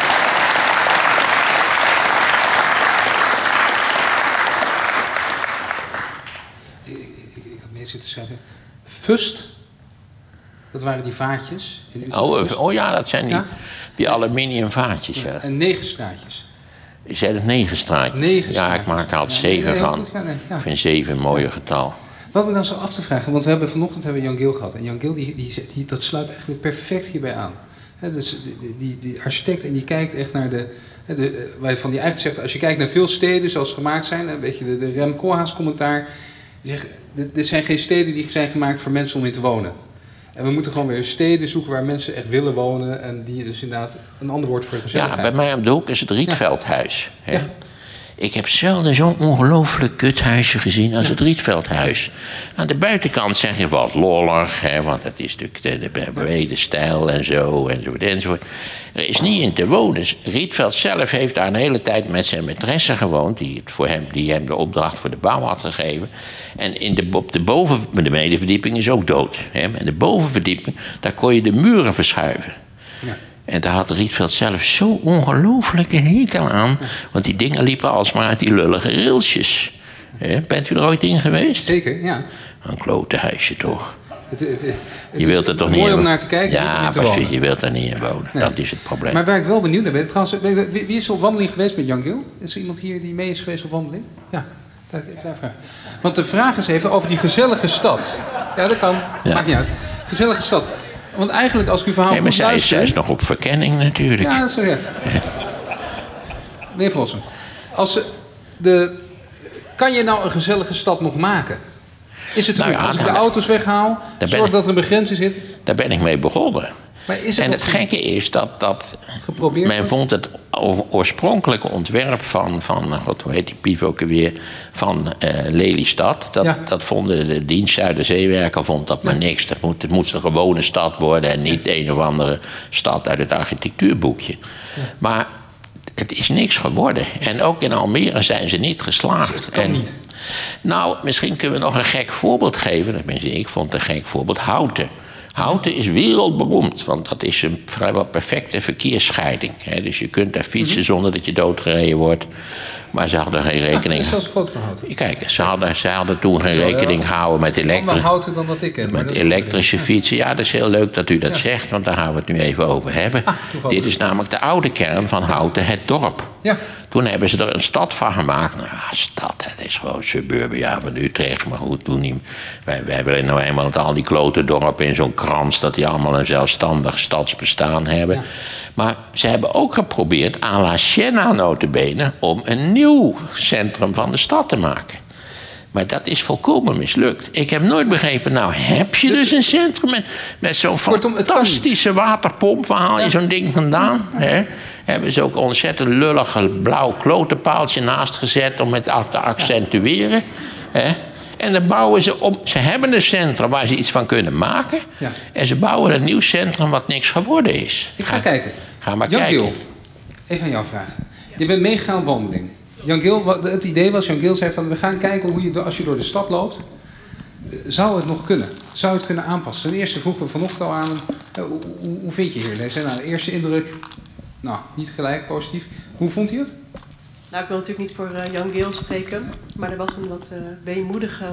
Ik, ik, ik had meer zitten zeggen. Fust, dat waren die vaatjes. In oh, oh ja, dat zijn die, ja? die aluminium vaatjes. Ja. En negen straatjes. Je zei het negen straatjes. Negen ja, ik maak er altijd ja, zeven nee, van. Ja, nee, ja. Ik vind zeven een mooie ja. getal. Wat me dan zo af te vragen, want we hebben vanochtend hebben we Jan Gil gehad. En Jan Gil, die, die, die, dat sluit eigenlijk perfect hierbij aan. He, dus die, die, die architect en die kijkt echt naar de, de... Waarvan die eigenlijk zegt, als je kijkt naar veel steden zoals gemaakt zijn... Een beetje de, de Rem Koolhaas commentaar. Die zegt, dit zijn geen steden die zijn gemaakt voor mensen om in te wonen. En we moeten gewoon weer steden zoeken waar mensen echt willen wonen. En die dus inderdaad een ander woord voor gezelligheid. Ja, bij mij om de hoek is het Rietveldhuis. Ja. Ja. Ik heb zelden zo'n ongelooflijk kuthuisje gezien als Ja. het Rietveldhuis. Aan de buitenkant zeg je wat lollig, hè, want het is natuurlijk de, de brede stijl en zo, enzovoort, enzovoort. Er is niet in te wonen. Rietveld zelf heeft daar een hele tijd met zijn maîtresse gewoond, die, het voor hem, die hem de opdracht voor de bouw had gegeven. En in de, op de boven, de medeverdieping is ook dood. Hè, en de bovenverdieping, daar kon je de muren verschuiven. Ja. En daar had Rietveld zelf zo ongelooflijke hekel aan. Want die dingen liepen alsmaar uit die lullige railsjes. He, bent u er ooit in geweest? Zeker, ja. Een klote huisje toch? Het, het, het, het Je wilt er toch niet mooi in om wonen? naar te kijken. Ja, niet om te precies. wonen. Je wilt er niet in wonen. Nee. Dat is het probleem. Maar waar ik wel benieuwd naar ben, trouwens, wie wie is er op wandeling geweest met Jan Gil? Is er iemand hier die mee is geweest op wandeling? Ja, daar daar vraag. Want de vraag is even over die gezellige stad. Ja, dat kan. Ja. Maakt niet uit. Gezellige stad. Want eigenlijk, als ik uw verhaal Nee, maar goed zij, luister... zij is nog op verkenning natuurlijk. Ja, dat is zo, ja. Meneer Vossen, als ze de, kan je nou een gezellige stad nog maken? Is het te Nou doen? ja, Als ik de daar- auto's weghaal, ben zorg ik- dat er een begrenzing zit. Daar ben ik mee begonnen. Maar is het En nog het gekke is dat, dat geprobeerd? men wordt? vond het o- oorspronkelijke ontwerp van, van god, hoe heet die pief ook alweer, van eh, Lelystad. Dat, Ja. dat vonden de dienst Zuiderzeewerken vond dat maar niks. Dat moet, het moest een gewone stad worden en niet een of andere stad uit het architectuurboekje. Maar het is niks geworden. En ook in Almere zijn ze niet geslaagd. Het kan En- niet. Nou, misschien kunnen we nog een gek voorbeeld geven. Tenminste, ik vond het een gek voorbeeld. Houten. Houten is wereldberoemd, want dat is een vrijwel perfecte verkeersscheiding. Hè. Dus je kunt daar fietsen zonder dat je doodgereden wordt. Maar ze hadden geen Ah, er rekening. is zelfs een foto van houten. Kijk, ze hadden, ze hadden toen geen wel, rekening ja. gehouden met, Ander elektri houten dan dat ik ken. maar met dat- elektrische fietsen. Ja, dat is heel leuk dat u dat Ja. zegt, want daar gaan we het nu even over hebben. Ah, toevallig. Dit is namelijk de oude kern van Houten, het dorp. Ja. Toen hebben ze er een stad van gemaakt. Nou, ja, stad, het is gewoon suburbia van Utrecht. Maar goed, toen niet. Wij, wij willen nou eenmaal dat al die klote dorpen in zo'n krans, dat die allemaal een zelfstandig stadsbestaan hebben. Ja. Maar ze hebben ook geprobeerd, à la Siena notabene, om een nieuw centrum van de stad te maken. Maar dat is volkomen mislukt. Ik heb nooit begrepen, nou heb je dus een centrum met, met zo'n Kortom, het kan niet. fantastische waterpomp. Waar haal je zo'n ding vandaan? Hè? Hebben ze ook een ontzettend lullig blauw klotenpaaltje naast gezet om het te accentueren. Hè? En dan bouwen ze om. Ze hebben een centrum waar ze iets van kunnen maken. Ja. En ze bouwen een nieuw centrum wat niks geworden is. Ik ga kijken. Ga maar Jan kijken. Gil, even aan jou vragen. Je bent meegegaan op wandeling. Jan Gil, wat- het idee was, Jan Gil zei van, we gaan kijken hoe je, door- als je door de stad loopt, eh, zou het nog kunnen? Zou je het kunnen aanpassen? Ten eerste vroegen we vanochtend al aan hem, eh, hoe, hoe, hoe vind je hier? Hij zei, nou, de eerste indruk, nou, niet gelijk positief. Hoe vond hij het? Nou, ik wil natuurlijk niet voor eh, Jan Gil spreken, maar er was een wat eh, weemoedige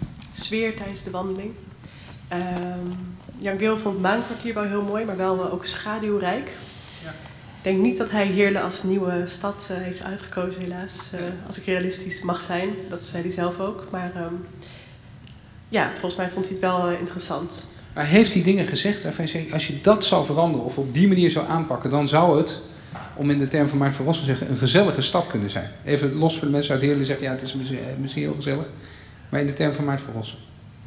sfeer tijdens de wandeling. Ehm, Jan Gil vond Maankwartier wel heel mooi, maar wel eh, ook schaduwrijk. Ja. Ik denk niet dat hij Heerlen als nieuwe stad eh, heeft uitgekozen, helaas. eh, als ik realistisch mag zijn, dat zei hij zelf ook. Maar ehm, ja, volgens mij vond hij het wel eh, interessant. Maar heeft hij dingen gezegd waarvan je zegt, als je dat zou veranderen of op die manier zou aanpakken, dan zou het, om in de term van Maarten van Rossum te zeggen, een gezellige stad kunnen zijn. Even los voor de mensen uit Heerlen die zeggen, ja, het is misschien, misschien heel gezellig. Maar in de term van Maarten van Rossum.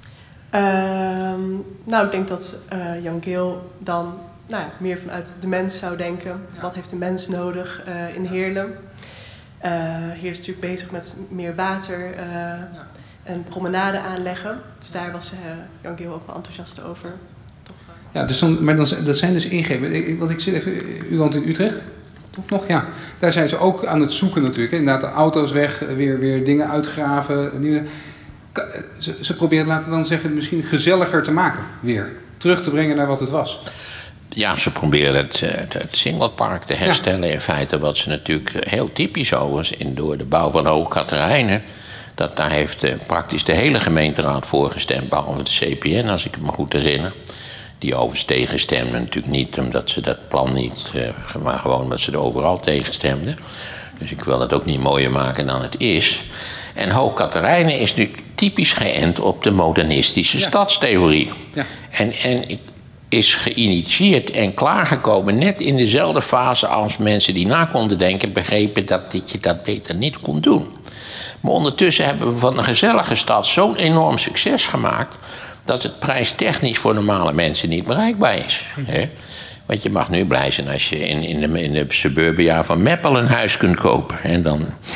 Ehm, nou, ik denk dat eh, Jan Gil dan nou, ja, meer vanuit de mens zou denken. Ja. Wat heeft de mens nodig eh, in Heerlen? Eh Heerlen is natuurlijk bezig met meer water eh, en promenade aanleggen. Dus daar was eh, Jan Gil ook wel enthousiast over. Toch, eh, Ja, dus dan, maar dan, dat zijn dus ingrepen. Ik, ik- want ik zit even, u woont in Utrecht, toch nog? Ja. Daar zijn ze ook aan het zoeken natuurlijk. Hè. Inderdaad, de auto's weg, weer, weer dingen uitgraven. Nieuwe, Ka- ze, ze proberen, laten we dan zeggen, misschien gezelliger te maken. Weer. Terug te brengen naar wat het was. Ja, ze proberen het, eh, het, het Singlepark te herstellen. In feite wat ze natuurlijk heel typisch overigens in door de bouw van Hoog Katerijnen. Dat daar heeft eh, praktisch de hele gemeenteraad voor gestemd, behalve de C P N, als ik me goed herinner. Die overigens tegenstemden, natuurlijk niet omdat ze dat plan niet, eh, maar gewoon omdat ze er overal tegenstemden. Dus ik wil dat ook niet mooier maken dan het is. En Hoog Katerijnen is nu typisch geënt op de modernistische Ja. stadstheorie. Ja. En, en is geïnitieerd en klaargekomen net in dezelfde fase als mensen die na konden denken begrepen dat dit je dat beter niet kon doen. Maar ondertussen hebben we van een gezellige stad zo'n enorm succes gemaakt dat het prijstechnisch voor normale mensen niet bereikbaar is. Hè? Want je mag nu blij zijn als je in, in, de, in de suburbia van Meppel een huis kunt kopen. En dan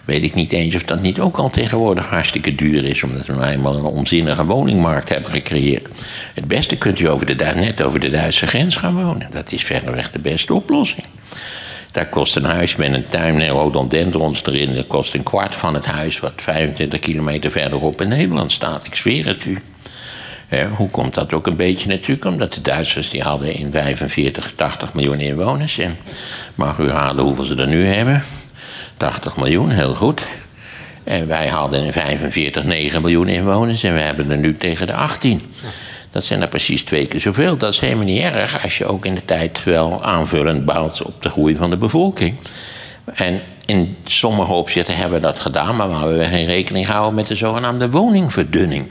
weet ik niet eens of dat niet ook al tegenwoordig hartstikke duur is, omdat we nou eenmaal een onzinnige woningmarkt hebben gecreëerd. Het beste kunt u over de, net over de Duitse grens gaan wonen. Dat is verreweg de beste oplossing. Daar kost een huis met een tuin en rhododendrons erin, dat kost een kwart van het huis wat vijfentwintig kilometer verderop in Nederland staat. Ik zweer het u. Ja, hoe komt dat ook een beetje natuurlijk? Omdat de Duitsers die hadden in vijfenveertig, tachtig miljoen inwoners. En mag u raden hoeveel ze er nu hebben? tachtig miljoen, heel goed. En wij hadden in vijfenveertig negen miljoen inwoners en we hebben er nu tegen de achttien. Dat zijn er precies twee keer zoveel. Dat is helemaal niet erg als je ook in de tijd wel aanvullend bouwt op de groei van de bevolking. En in sommige opzichten hebben we dat gedaan, maar we hebben geen rekening gehouden met de zogenaamde woningverdunning.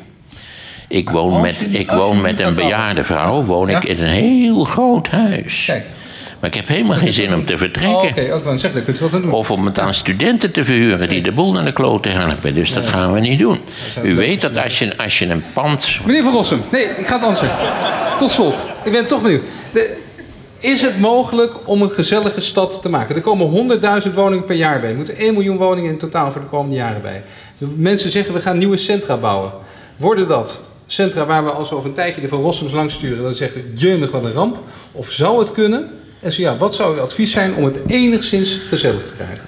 Ik woon, als met, je, ik woon met een bejaarde vrouw, woon ja? ik in een heel groot huis. Kijk. Maar ik heb helemaal geen zin om te vertrekken. Oh, Oké, okay. ook dan zeg, daar kunt u wat aan doen. Of om het aan studenten te verhuren die de boel naar de klote helpen. Dus dat gaan we niet doen. U weet dat als je, als je een pand... Meneer Van Rossum, nee, ik ga het anders zeggen. Tot slot, ik ben toch benieuwd. De, is het mogelijk om een gezellige stad te maken? Er komen honderdduizend woningen per jaar bij. Er moeten één miljoen woningen in totaal voor de komende jaren bij. De mensen zeggen, we gaan nieuwe centra bouwen. Worden dat centra waar we als we over een tijdje de Van Rossums langs sturen, dan zeggen, jemig wat een ramp? Of zou het kunnen? En zo ja, wat zou uw advies zijn om het enigszins gezellig te krijgen?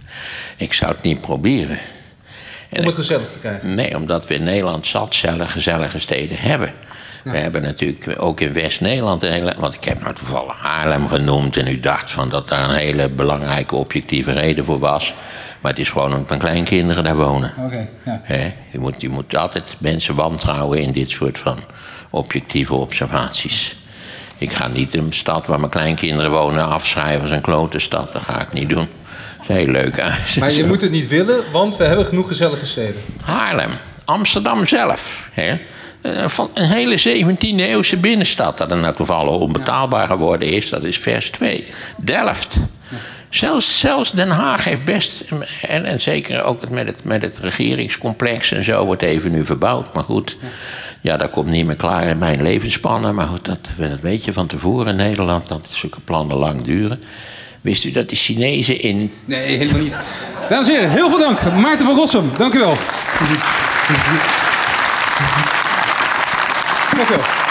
Ik zou het niet proberen. En om het gezellig te krijgen? Nee, omdat we in Nederland zat gezellige steden hebben. Ja. We hebben natuurlijk ook in West-Nederland, want ik heb nou toevallig Haarlem genoemd en u dacht van dat daar een hele belangrijke objectieve reden voor was. Maar het is gewoon omdat mijn kleinkinderen daar wonen. Okay, ja. He, je, moet, je moet altijd mensen wantrouwen in dit soort van objectieve observaties. Ik ga niet een stad waar mijn kleinkinderen wonen afschrijven als een klote stad. Dat ga ik niet doen. Dat is heel leuk uit. Maar je moet het niet willen, want we hebben genoeg gezellige steden. Haarlem, Amsterdam zelf. Hè? Van een hele zeventiende eeuwse binnenstad. Dat er nou toevallig onbetaalbaar geworden is, dat is vers twee. Delft. Ja. Zelfs, zelfs Den Haag heeft best, en, en zeker ook met het, met het regeringscomplex en zo, wordt even nu verbouwd. Maar goed, ja, ja dat komt niet meer klaar in mijn levensspannen. Maar goed, dat, dat weet je van tevoren in Nederland, dat zulke plannen lang duren. Wist u dat de Chinezen in... Nee, helemaal niet. Dames en heren, heel veel dank. Maarten van Rossum, dank u wel. Dank u wel.